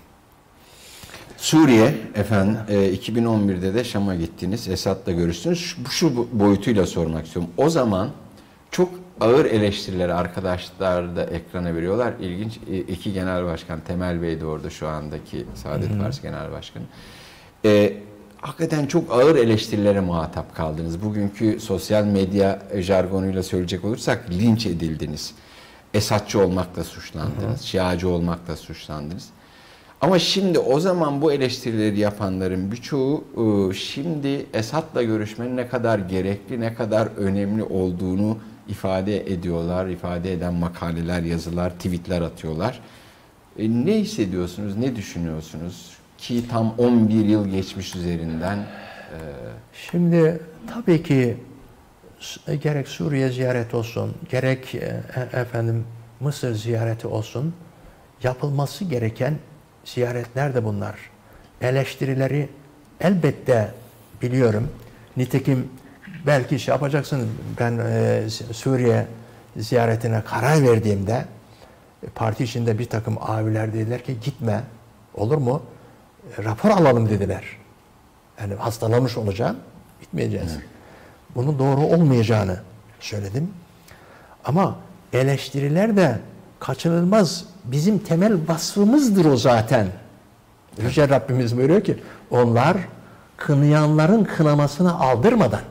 S2: Suriye efendim e, iki bin on birde de Şam'a gittiniz. Esad'la görüştünüz. Şu, şu boyutuyla sormak istiyorum. O zaman çok ağır eleştirileri arkadaşlar da ekrana veriyorlar. İlginç. E, iki genel başkan, Temel Bey de orada şu andaki Saadet Partisi Genel Başkanı. E, hakikaten çok ağır eleştirilere muhatap kaldınız. Bugünkü sosyal medya jargonuyla söyleyecek olursak linç edildiniz. Esadçı olmakla suçlandınız. Hı hı. Şiacı olmakla suçlandınız. Ama şimdi o zaman bu eleştirileri yapanların birçoğu şimdi Esad'la görüşmenin ne kadar gerekli, ne kadar önemli olduğunu ifade ediyorlar. İfade eden makaleler, yazılar, tweetler atıyorlar. E, ne hissediyorsunuz, ne düşünüyorsunuz? Ki tam on bir yıl geçmiş üzerinden. E...
S3: Şimdi tabii ki gerek Suriye ziyareti olsun, gerek e, efendim Mısır ziyareti olsun, yapılması gereken ziyaretler de bunlar. Eleştirileri elbette biliyorum. Nitekim belki şey yapacaksın, ben e, Suriye ziyaretine karar verdiğimde e, parti içinde bir takım abiler dediler ki gitme, olur mu? E, rapor alalım dediler. Yani hastalanmış olacağım, gitmeyeceğiz. Evet. Bunun doğru olmayacağını söyledim. Ama eleştiriler de kaçınılmaz, bizim temel vasfımızdır o zaten. Yüce Rabbimiz buyuruyor ki onlar kınayanların kınamasını aldırmadan,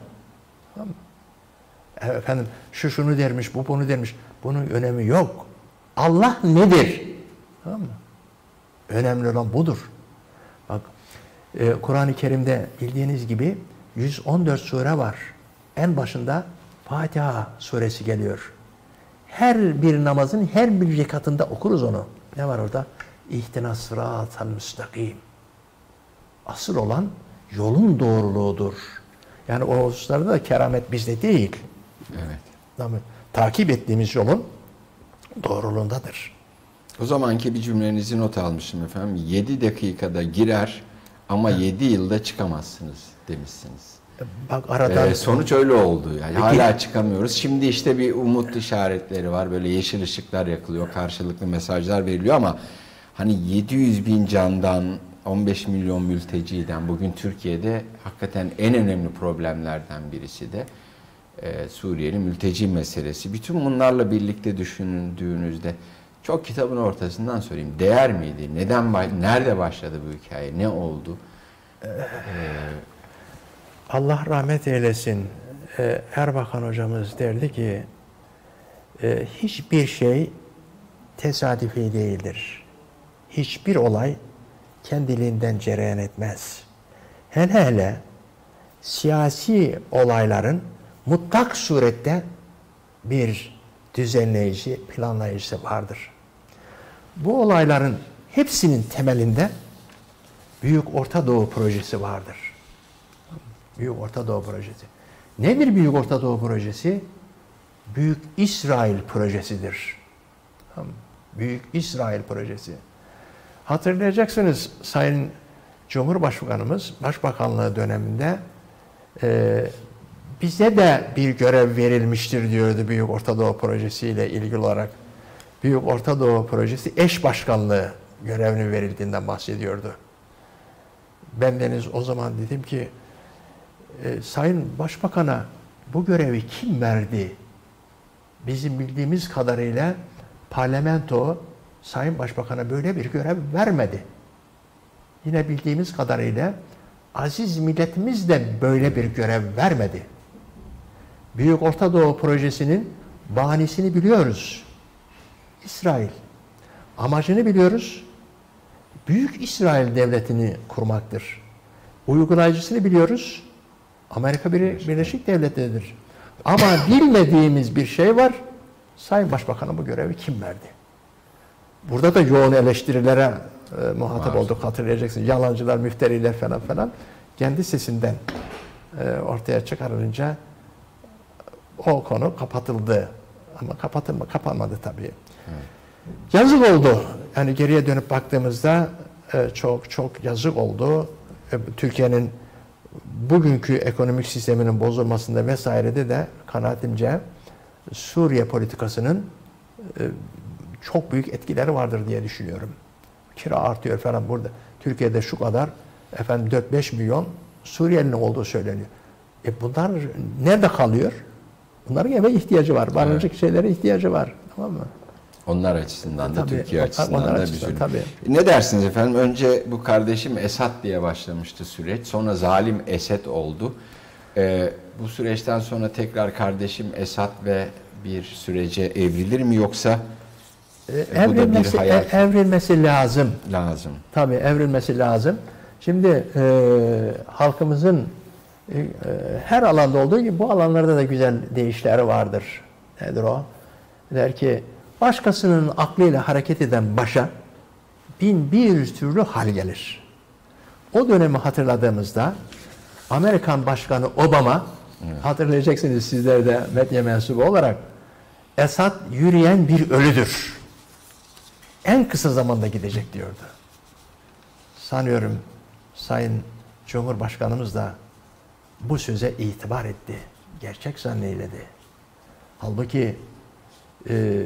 S3: efendim şu şunu dermiş, bu bunu dermiş, bunun önemi yok. Allah nedir? Tamam mı? Önemli olan budur. Bak e, Kur'an-ı Kerim'de bildiğiniz gibi yüz on dört sure var. En başında Fatiha suresi geliyor. Her bir namazın her bir rekatında okuruz onu. Ne var orada? İhtinas sıratal müstakim. Asıl olan yolun doğruluğudur. Yani o hususlarda da keramet bizde değil.
S2: Evet.
S3: Tamam. Takip ettiğimiz yolun doğruluğundadır.
S2: O zamanki bir cümlenizi not almışım efendim. yedi dakikada girer ama yedi yılda çıkamazsınız demişsiniz.
S3: Bak aradan
S2: ee, sonuç öyle oldu yani. Peki, hala çıkamıyoruz. Şimdi işte bir umut işaretleri var. Böyle yeşil ışıklar yakılıyor. Karşılıklı mesajlar veriliyor ama hani yedi yüz bin candan, on beş milyon mülteciden bugün Türkiye'de hakikaten en önemli problemlerden birisi de e, Suriyeli mülteci meselesi. Bütün bunlarla birlikte düşündüğünüzde çok kitabın ortasından söyleyeyim. Değer miydi? Neden, nerede başladı bu hikaye? Ne oldu? Ee,
S3: Allah rahmet eylesin. Erbakan hocamız derdi ki hiçbir şey tesadüfi değildir. Hiçbir olay kendiliğinden cereyan etmez. Hele hele siyasi olayların mutlak surette bir düzenleyici, planlayıcısı vardır. Bu olayların hepsinin temelinde Büyük Orta Doğu projesi vardır. Büyük Orta Doğu projesi. Nedir Büyük Orta Doğu projesi? Büyük İsrail projesidir. Büyük İsrail projesi. Hatırlayacaksınız Sayın Cumhurbaşkanımız Başbakanlığı döneminde e, bize de bir görev verilmiştir diyordu Büyük Orta Doğu Projesi ile ilgili olarak. Büyük Orta Doğu Projesi eş başkanlığı görevinin verildiğinden bahsediyordu. Ben deniz o zaman dedim ki e, Sayın Başbakan'a bu görevi kim verdi? Bizim bildiğimiz kadarıyla parlamento Sayın Başbakan'a böyle bir görev vermedi. Yine bildiğimiz kadarıyla aziz milletimiz de böyle bir görev vermedi. Büyük Orta Doğu Projesi'nin bahanesini biliyoruz. İsrail. Amacını biliyoruz. Büyük İsrail Devleti'ni kurmaktır. Uygulayıcısını biliyoruz. Amerika Birleşik Devletleri'dir. Ama bilmediğimiz bir şey var. Sayın Başbakan'a bu görevi kim verdi? Burada da yoğun eleştirilere e, muhatap var. Olduk, hatırlayacaksınız. Yalancılar, müfteriler falan falan. Kendi sesinden e, ortaya çıkarılınca o konu kapatıldı. Ama kapatılma, kapanmadı tabii. Evet. Yazık oldu. Yani geriye dönüp baktığımızda e, çok çok yazık oldu. E, Türkiye'nin bugünkü ekonomik sisteminin bozulmasında vesairede de kanaatimce Suriye politikasının e, çok büyük etkileri vardır diye düşünüyorum. Kira artıyor falan burada. Türkiye'de şu kadar efendim dört beş milyon Suriyelinin olduğu söyleniyor. E bunlar nerede kalıyor? Bunların eve ihtiyacı var. Barınacak evet. şeylere ihtiyacı var. Tamam mı?
S2: Onlar açısından da, tabii, Türkiye açısından
S3: onlar
S2: da
S3: açısından,
S2: bir
S3: tabii.
S2: Ne dersiniz efendim? Önce bu kardeşim Esad diye başlamıştı süreç. Sonra zalim Esed oldu. Ee, bu süreçten sonra tekrar kardeşim Esad ve bir sürece evrilir mi yoksa
S3: e, evrilmesi, hayal... evrilmesi lazım.
S2: Lazım.
S3: Tabii evrilmesi lazım. Şimdi e, halkımızın e, her alanda olduğu gibi bu alanlarda da güzel deyişleri vardır. Nedir o? Der ki başkasının aklıyla hareket eden başa bin bir türlü hal gelir. O dönemi hatırladığımızda Amerikan Başkanı Obama, evet. hatırlayacaksınız sizler de medya mensubu olarak, Esad yürüyen bir ölüdür. En kısa zamanda gidecek diyordu. Sanıyorum Sayın Cumhurbaşkanımız da bu söze itibar etti. Gerçek zanneyledi. Halbuki e,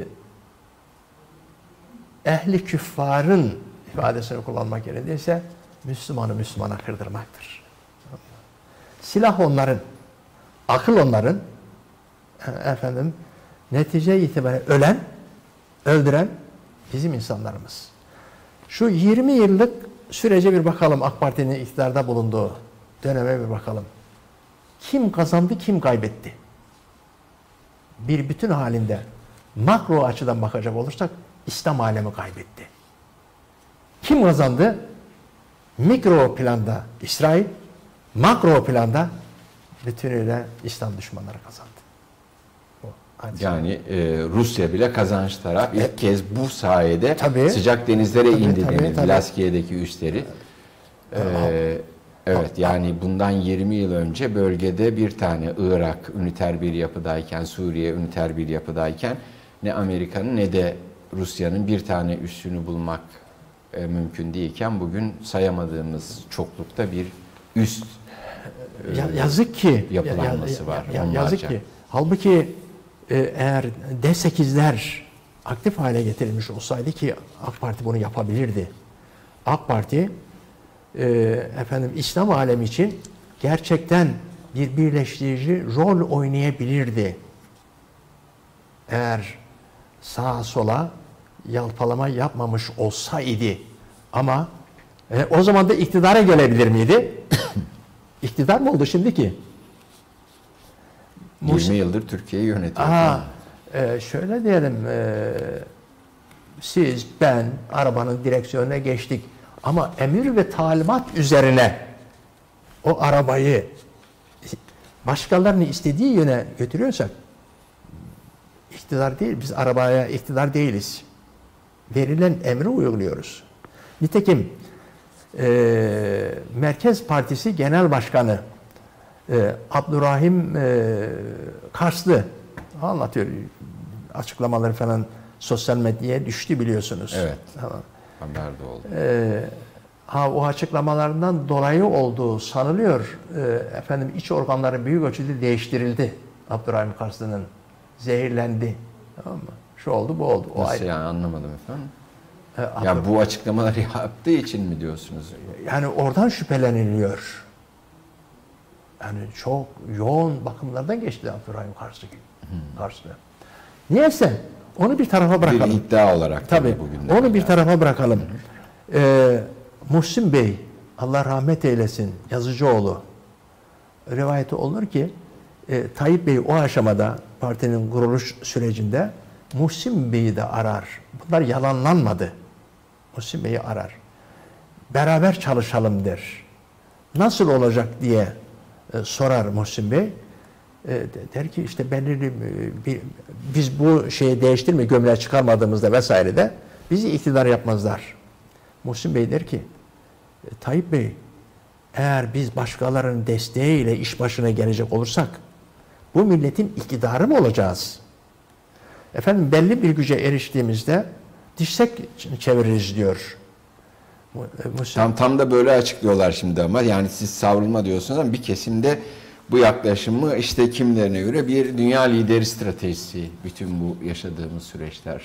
S3: ehli küffarın ifadesini kullanmak gerekirse Müslümanı Müslümana kırdırmaktır. Silah onların, akıl onların, efendim, netice itibariyle ölen, öldüren bizim insanlarımız. Şu yirmi yıllık sürece bir bakalım, AK Parti'nin iktidarda bulunduğu döneme bir bakalım. Kim kazandı, kim kaybetti? Bir bütün halinde makro açıdan bakacak olursak İslam alemi kaybetti. Kim kazandı? Mikro planda İsrail, makro planda bütünüyle İslam düşmanları kazandı. O,
S2: yani e, Rusya bile kazanç taraf. İlk e, kez bu sayede tabii, sıcak denizlere tabii, indi tabii, denir. Laskiye'deki üsleri. Ee, evet yani bundan yirmi yıl önce bölgede bir tane Irak üniter bir yapıdayken, Suriye üniter bir yapıdayken ne Amerika'nın ne de Rusya'nın bir tane üssünü bulmak e, mümkün değilken bugün sayamadığımız çoklukta bir üst e,
S3: ya, yazık ki
S2: yapılanması
S3: ya,
S2: var.
S3: Ya, ya, yazık ki. Halbuki e, eğer D sekizler aktif hale getirilmiş olsaydı ki AK Parti bunu yapabilirdi. AK Parti e, efendim İslam alemi için gerçekten bir birleştirici rol oynayabilirdi. Eğer sağa sola yalpalama yapmamış olsaydı. Ama e, o zaman da iktidara gelebilir miydi? İktidar mı oldu şimdiki?
S2: yirmi yıldır Türkiye'yi yönetiyor.
S3: Aha, e, şöyle diyelim, e, siz, ben arabanın direksiyonuna geçtik. Ama emir ve talimat üzerine o arabayı başkalarının istediği yöne götürüyorsak iktidar değil, biz arabaya iktidar değiliz. Verilen emri uyguluyoruz. Nitekim e, Merkez Partisi Genel Başkanı e, Abdurrahim e, Karslı anlatıyor. Açıklamaları falan sosyal medyaya düştü biliyorsunuz.
S2: Evet.
S3: Tamam.
S2: Haberde oldu.
S3: E, ha, o açıklamalarından dolayı olduğu sanılıyor. E, efendim iç organları büyük ölçüde değiştirildi. Abdurrahim Karslı'nın zehirlendi. Tamam mı? Şu oldu, bu oldu. O
S2: Nasıl
S3: ayrı.
S2: yani, anlamadım efendim.
S3: E,
S2: ya bu açıklamaları yaptığı için mi diyorsunuz?
S3: Yani oradan şüpheleniliyor. Yani çok yoğun bakımlardan geçti Abdurrahim Karslı. Hmm. Karslı. Niyeyse onu bir tarafa bırakalım.
S2: Bir iddia olarak
S3: tabii.
S2: Bugün
S3: onu bir
S2: yani.
S3: tarafa bırakalım. Ee, Muhsin Bey, Allah rahmet eylesin, Yazıcıoğlu, rivayeti olur ki e, Tayyip Bey o aşamada partinin kuruluş sürecinde Muhsin Bey'i de arar. Bunlar yalanlanmadı. Muhsin Bey'i arar. Beraber çalışalım der. Nasıl olacak diye e, sorar Muhsin Bey. E, der ki işte belirli bir, biz bu şeyi değiştirme gömleği çıkarmadığımızda vesaire de bizi iktidar yapmazlar. Muhsin Bey der ki e, Tayyip Bey, eğer biz başkalarının desteğiyle iş başına gelecek olursak bu milletin iktidarı mı olacağız? Efendim belli bir güce eriştiğimizde dişsek çeviririz diyor.
S2: Tam tam da böyle açıklıyorlar şimdi ama yani siz savrulma diyorsunuz ama bir kesimde bu yaklaşımı işte kimilerine göre bir dünya lideri stratejisi bütün bu yaşadığımız süreçler.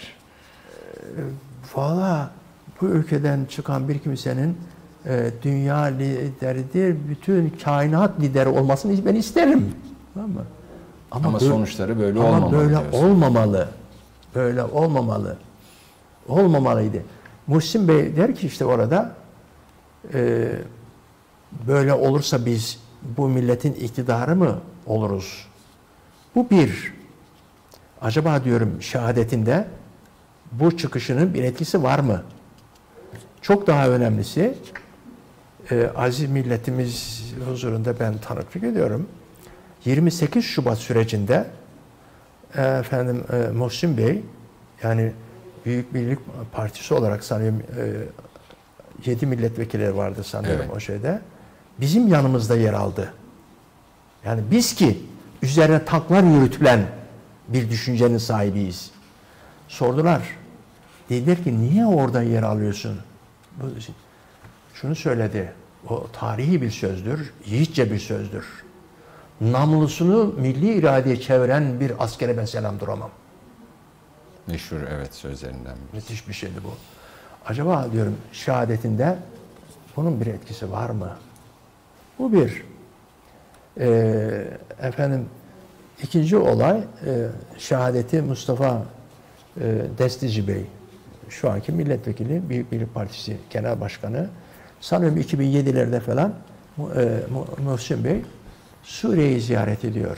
S3: Valla bu ülkeden çıkan bir kimsenin e, dünya lideridir, bütün kainat lideri olmasını ben isterim. Tamam mı?
S2: Ama, ama böyle, sonuçları böyle
S3: ama
S2: olmamalı.
S3: Böyle
S2: diyorsun.
S3: olmamalı. Böyle olmamalı. Olmamalıydı. Muhsin Bey der ki işte orada e, böyle olursa biz bu milletin iktidarı mı oluruz? Bu bir. Acaba diyorum şehadetinde bu çıkışının bir etkisi var mı? Çok daha önemlisi e, aziz milletimiz huzurunda ben tanıklık ediyorum. yirmi sekiz Şubat sürecinde e, efendim e, Muhsin Bey yani Büyük Birlik Partisi olarak sanıyorum e, yedi milletvekilleri vardı sanıyorum evet. O şeyde. Bizim yanımızda yer aldı. Yani biz ki üzerine tanklar yürütülen bir düşüncenin sahibiyiz. Sordular. Dediler ki niye orada yer alıyorsun? Şunu söyledi. O tarihi bir sözdür. Yiğitçe bir sözdür. Namlusunu milli iradeye çeviren bir askere ben selam duramam.
S2: Meşhur evet sözlerinden.
S3: Müthiş bir şeydi bu. Acaba diyorum şehadetinde bunun bir etkisi var mı? Bu bir. Ee, efendim ikinci olay e, şehadeti Mustafa e, Destici Bey. Şu anki milletvekili Büyük Birlik Partisi Genel Başkanı. Sanıyorum iki bin yedilerde falan e, Muhsin Bey Suriye'yi ziyaret ediyor.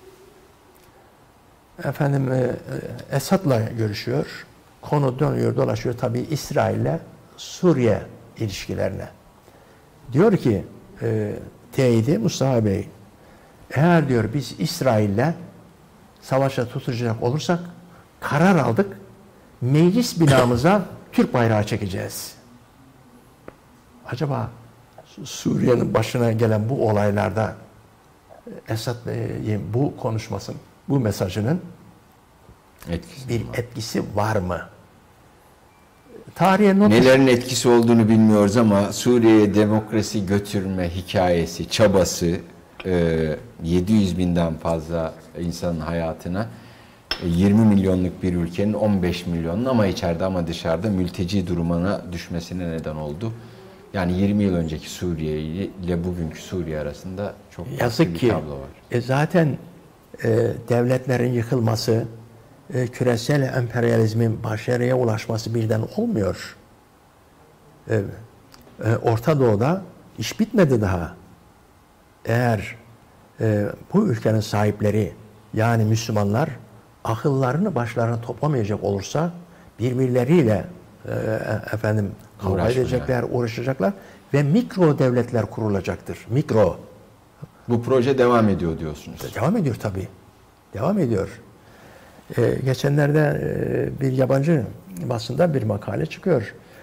S3: Efendim e, Esad'la görüşüyor. Konu dönüyor dolaşıyor tabii İsrail'le Suriye ilişkilerine. Diyor ki e, teyidi Mustafa Bey, eğer diyor biz İsrail'le savaşa tutacak olursak karar aldık, meclis binamıza Türk bayrağı çekeceğiz. Acaba Suriye'nin başına gelen bu olaylarda Esad Bey'in bu konuşmasının, bu mesajının
S2: etkisi
S3: bir
S2: var.
S3: etkisi var mı? Tarihe not
S2: Nelerin etkisi olduğunu bilmiyoruz ama Suriye'ye demokrasi götürme hikayesi, çabası yedi yüz binden fazla insanın hayatına, yirmi milyonluk bir ülkenin on beş milyonun ama içeride ama dışarıda mülteci durumuna düşmesine neden oldu. Yani yirmi yıl önceki Suriye ile bugünkü Suriye arasında çok
S3: yazık
S2: bir
S3: ki
S2: tablo var.
S3: E zaten e, devletlerin yıkılması, e, küresel emperyalizmin başarıya ulaşması birden olmuyor. E, e, Orta Doğu'da iş bitmedi daha. Eğer e, bu ülkenin sahipleri yani Müslümanlar akıllarını başlarına toplamayacak olursa birbirleriyle e, efendim kavga edecekler, uğraşacaklar ve mikro devletler kurulacaktır. Mikro.
S2: Bu proje devam ediyor diyorsunuz.
S3: Devam ediyor tabii. Devam ediyor. Ee, geçenlerde e, bir yabancı basında bir makale çıkıyor.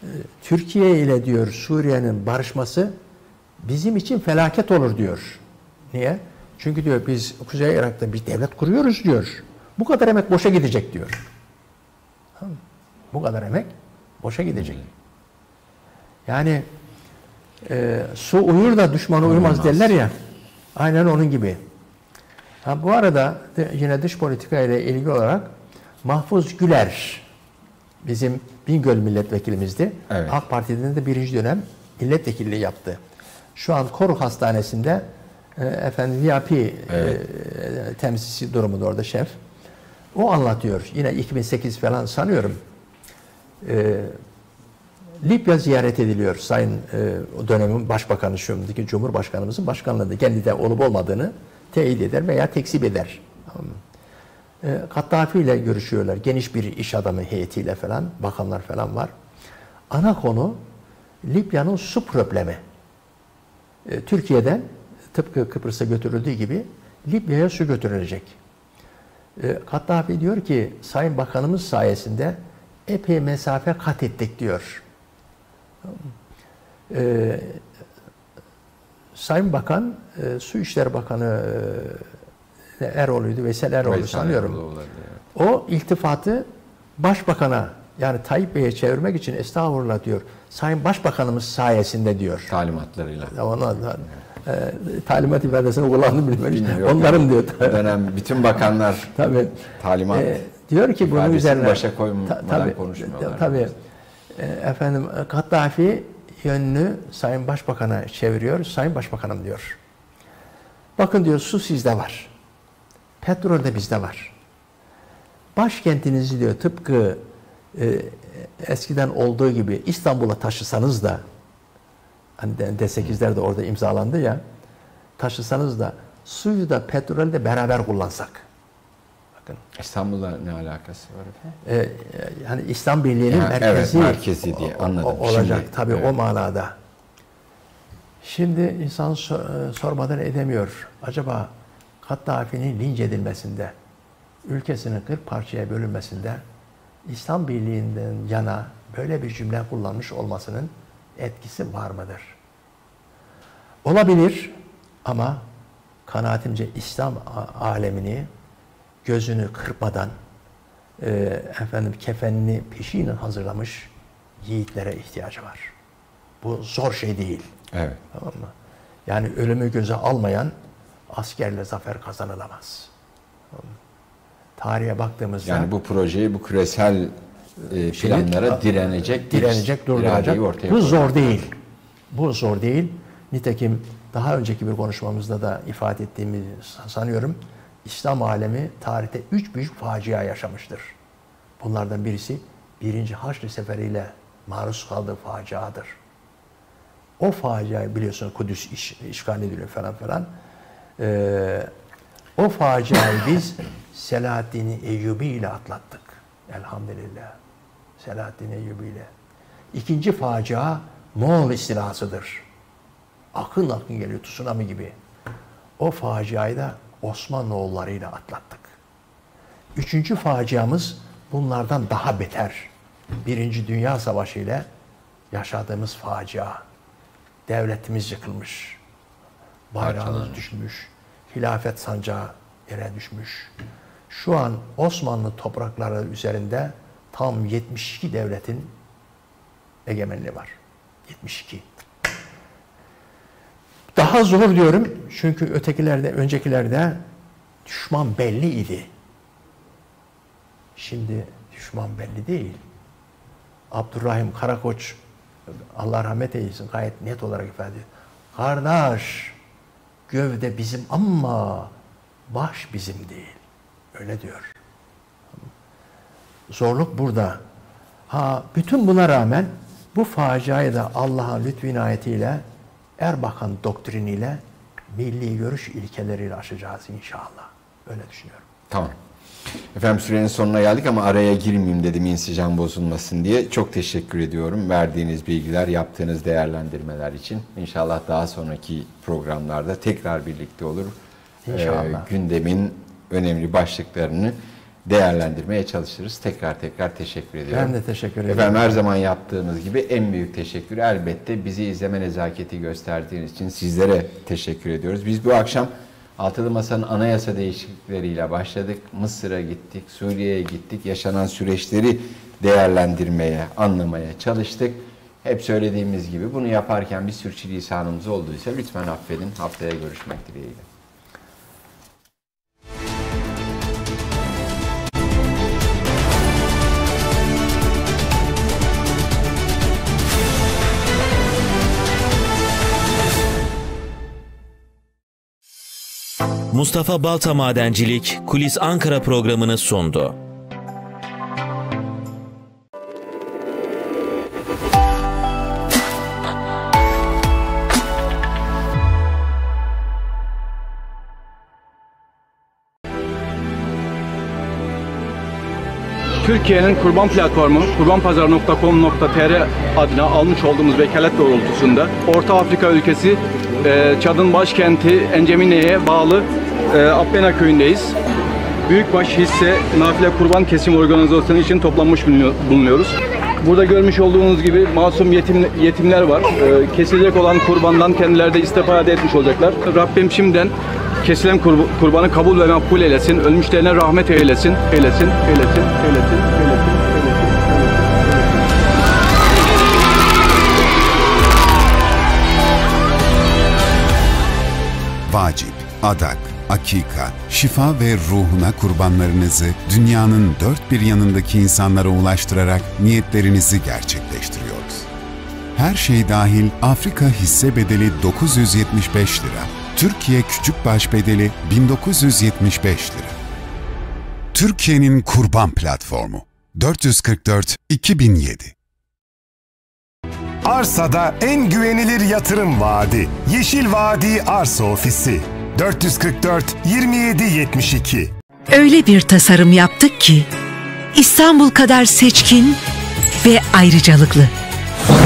S3: Türkiye ile diyor Suriye'nin barışması bizim için felaket olur diyor. Niye? Çünkü diyor biz Kuzey Irak'ta bir devlet kuruyoruz diyor. Bu kadar emek boşa gidecek diyor. Bu kadar emek boşa gidecek. Yani e, su uyur da düşmanı uyumaz derler ya. Aynen onun gibi. Ha, bu arada de, yine dış politika ile ilgili olarak Mahfuz Güler bizim Bingöl milletvekilimizdi.
S2: Evet.
S3: AK Parti'den de birinci dönem milletvekilliği yaptı. Şu an Koruk Hastanesi'nde e, efendim V I P evet. e, temsilcisi durumunda orada şef. O anlatıyor. Yine iki bin sekiz falan sanıyorum. E, Libya ziyaret ediliyor. Sayın e, o dönemin başbakanı, şimdiki Cumhurbaşkanımızın başkanlığında kendi de olup olmadığını teyit eder veya tekzip eder. E, Kaddafi ile görüşüyorlar. Geniş bir iş adamı heyetiyle falan, bakanlar falan var. Ana konu Libya'nın su problemi. E, Türkiye'den tıpkı Kıbrıs'a götürüldüğü gibi Libya'ya su götürülecek. E, Kaddafi diyor ki Sayın Bakanımız sayesinde epey mesafe kat ettik diyor. E, Sayın Bakan, e, Su İşleri Bakanı e, Eroğlu'ydu, Veysel Eroğlu Veysel sanıyorum. Eroğlu, evet. O iltifatı Başbakan'a yani Tayyip Bey'e çevirmek için estağfurullah diyor. Sayın Başbakanımız sayesinde diyor.
S2: Talimatlarıyla.
S3: Ona, e, talimat ifadesini kullandım bilmiyorum. Onların diyor.
S2: Dönem bütün bakanlar
S3: tabii,
S2: talimat
S3: e, diyor ki bunun üzerine
S2: başa koymadan
S3: tabii,
S2: konuşmuyorlar.
S3: Tabii. E, efendim Kaddafi yönünü Sayın Başbakan'a çeviriyor. Sayın Başbakanım diyor. Bakın diyor su sizde var. Petrol de bizde var. Başkentinizi diyor tıpkı e, eskiden olduğu gibi İstanbul'a taşısanız da hani D sekizler de orada imzalandı ya taşısanız da suyu da petrolü de beraber kullansak. Bakın.
S2: İstanbul'la ne alakası var efendim?
S3: E, yani İslam Birliği'nin
S2: yani,
S3: merkezi,
S2: evet, merkezi diye anladım.
S3: O, olacak
S2: Şimdi,
S3: tabii
S2: evet.
S3: o manada. Şimdi insan sormadan edemiyor. Acaba Kaddafi'nin linç edilmesinde, ülkesinin kırk parçaya bölünmesinde İslam Birliği'nden yana böyle bir cümle kullanmış olmasının etkisi var mıdır? Olabilir ama kanaatimce İslam alemini gözünü kırpmadan e, efendim kefenini peşiyle hazırlamış yiğitlere ihtiyacı var. Bu zor şey değil.
S2: Evet.
S3: Tamam mı? Yani ölümü göze almayan askerle zafer kazanılamaz. Tamam mı? Tarihe baktığımızda
S2: yani bu projeyi bu küresel e, planlara direnecek,
S3: direnecek, durduracak. Bu zor değil. Bu zor değil. Nitekim daha önceki bir konuşmamızda da ifade ettiğimi sanıyorum. İslam alemi tarihte üç büyük facia yaşamıştır. Bunlardan birisi birinci Haçlı Seferi'yle maruz kaldığı faciadır. O faciayı biliyorsunuz Kudüs iş, işgal ediliyor falan falan. Ee, o faciayı biz Selahaddin Eyyubi ile atlattık. Elhamdülillah. Selahaddin Eyyubi ile. İkinci facia Moğol istilasıdır. Akın akın geliyor tsunami gibi. O faciayı da Osmanoğullarıyla atlattık. Üçüncü faciamız bunlardan daha beter. Birinci Dünya Savaşı ile yaşadığımız facia. Devletimiz yıkılmış. Bayrağımız düşmüş. Hilafet sancağı yere düşmüş. Şu an Osmanlı toprakları üzerinde tam yetmiş iki devletin egemenliği var. yetmiş iki. Daha zor diyorum çünkü ötekilerde, öncekilerde düşman belli idi. Şimdi düşman belli değil. Abdurrahim Karakoç, Allah rahmet eylesin, gayet net olarak ifade ediyor. Kardeş, gövde bizim ama baş bizim değil. Öyle diyor. Zorluk burada. Ha, bütün buna rağmen bu faciayı da Allah'ın lütfu inayetiyle Erbakan doktriniyle milli görüş ilkeleriyle aşacağız inşallah. Öyle düşünüyorum.
S2: Tamam. Efendim sürenin sonuna geldik ama araya girmeyeyim dedim insicam bozulmasın diye. Çok teşekkür ediyorum verdiğiniz bilgiler, yaptığınız değerlendirmeler için. İnşallah daha sonraki programlarda tekrar birlikte olur.
S3: İnşallah.
S2: Ee, gündemin önemli başlıklarını değerlendirmeye çalışırız. Tekrar tekrar teşekkür ediyorum.
S3: Ben de teşekkür ederim.
S2: Efendim her zaman yaptığınız gibi en büyük teşekkür elbette bizi izleme nezaketi gösterdiğiniz için sizlere teşekkür ediyoruz. Biz bu akşam Altılı Masa'nın anayasa değişiklikleriyle başladık. Mısır'a gittik, Suriye'ye gittik. Yaşanan süreçleri değerlendirmeye, anlamaya çalıştık. Hep söylediğimiz gibi bunu yaparken bir sürçülisanımız olduysa lütfen affedin. Haftaya görüşmek dileğiyle.
S1: Mustafa Balta Madencilik Kulis Ankara programını sundu.
S5: Türkiye'nin kurban platformu kurbanpazarı nokta com nokta tr adına almış olduğumuz vekalet doğrultusunda Orta Afrika ülkesi e, Çad'ın başkenti Encemine'ye bağlı e, Appena köyündeyiz. Büyükbaş hisse nafile kurban kesim organizasyonu için toplanmış bulunuyoruz. Burada görmüş olduğunuz gibi masum yetim, yetimler var. E, kesilecek olan kurbandan kendileri de istifade etmiş olacaklar. Rabbim şimdiden kesilen kurbanı kabul ve makbul eylesin, ölmüşlerine rahmet eylesin, eylesin, eylesin, eylesin, eylesin, eylesin.
S8: Vacip, adak, akika, şifa ve ruhuna kurbanlarınızı dünyanın dört bir yanındaki insanlara ulaştırarak niyetlerinizi gerçekleştiriyoruz. Her şey dahil Afrika hisse bedeli dokuz yüz yetmiş beş lira. Türkiye Küçükbaş bedeli bin dokuz yüz yetmiş beş lira. Türkiye'nin kurban platformu dört yüz kırk dört iki bin yedi.
S22: Arsa'da en güvenilir yatırım vaadi. Yeşil Vadi Arsa Ofisi dört yüz kırk dört yirmi yedi yetmiş iki.
S10: Öyle bir tasarım yaptık ki İstanbul kadar seçkin ve ayrıcalıklı.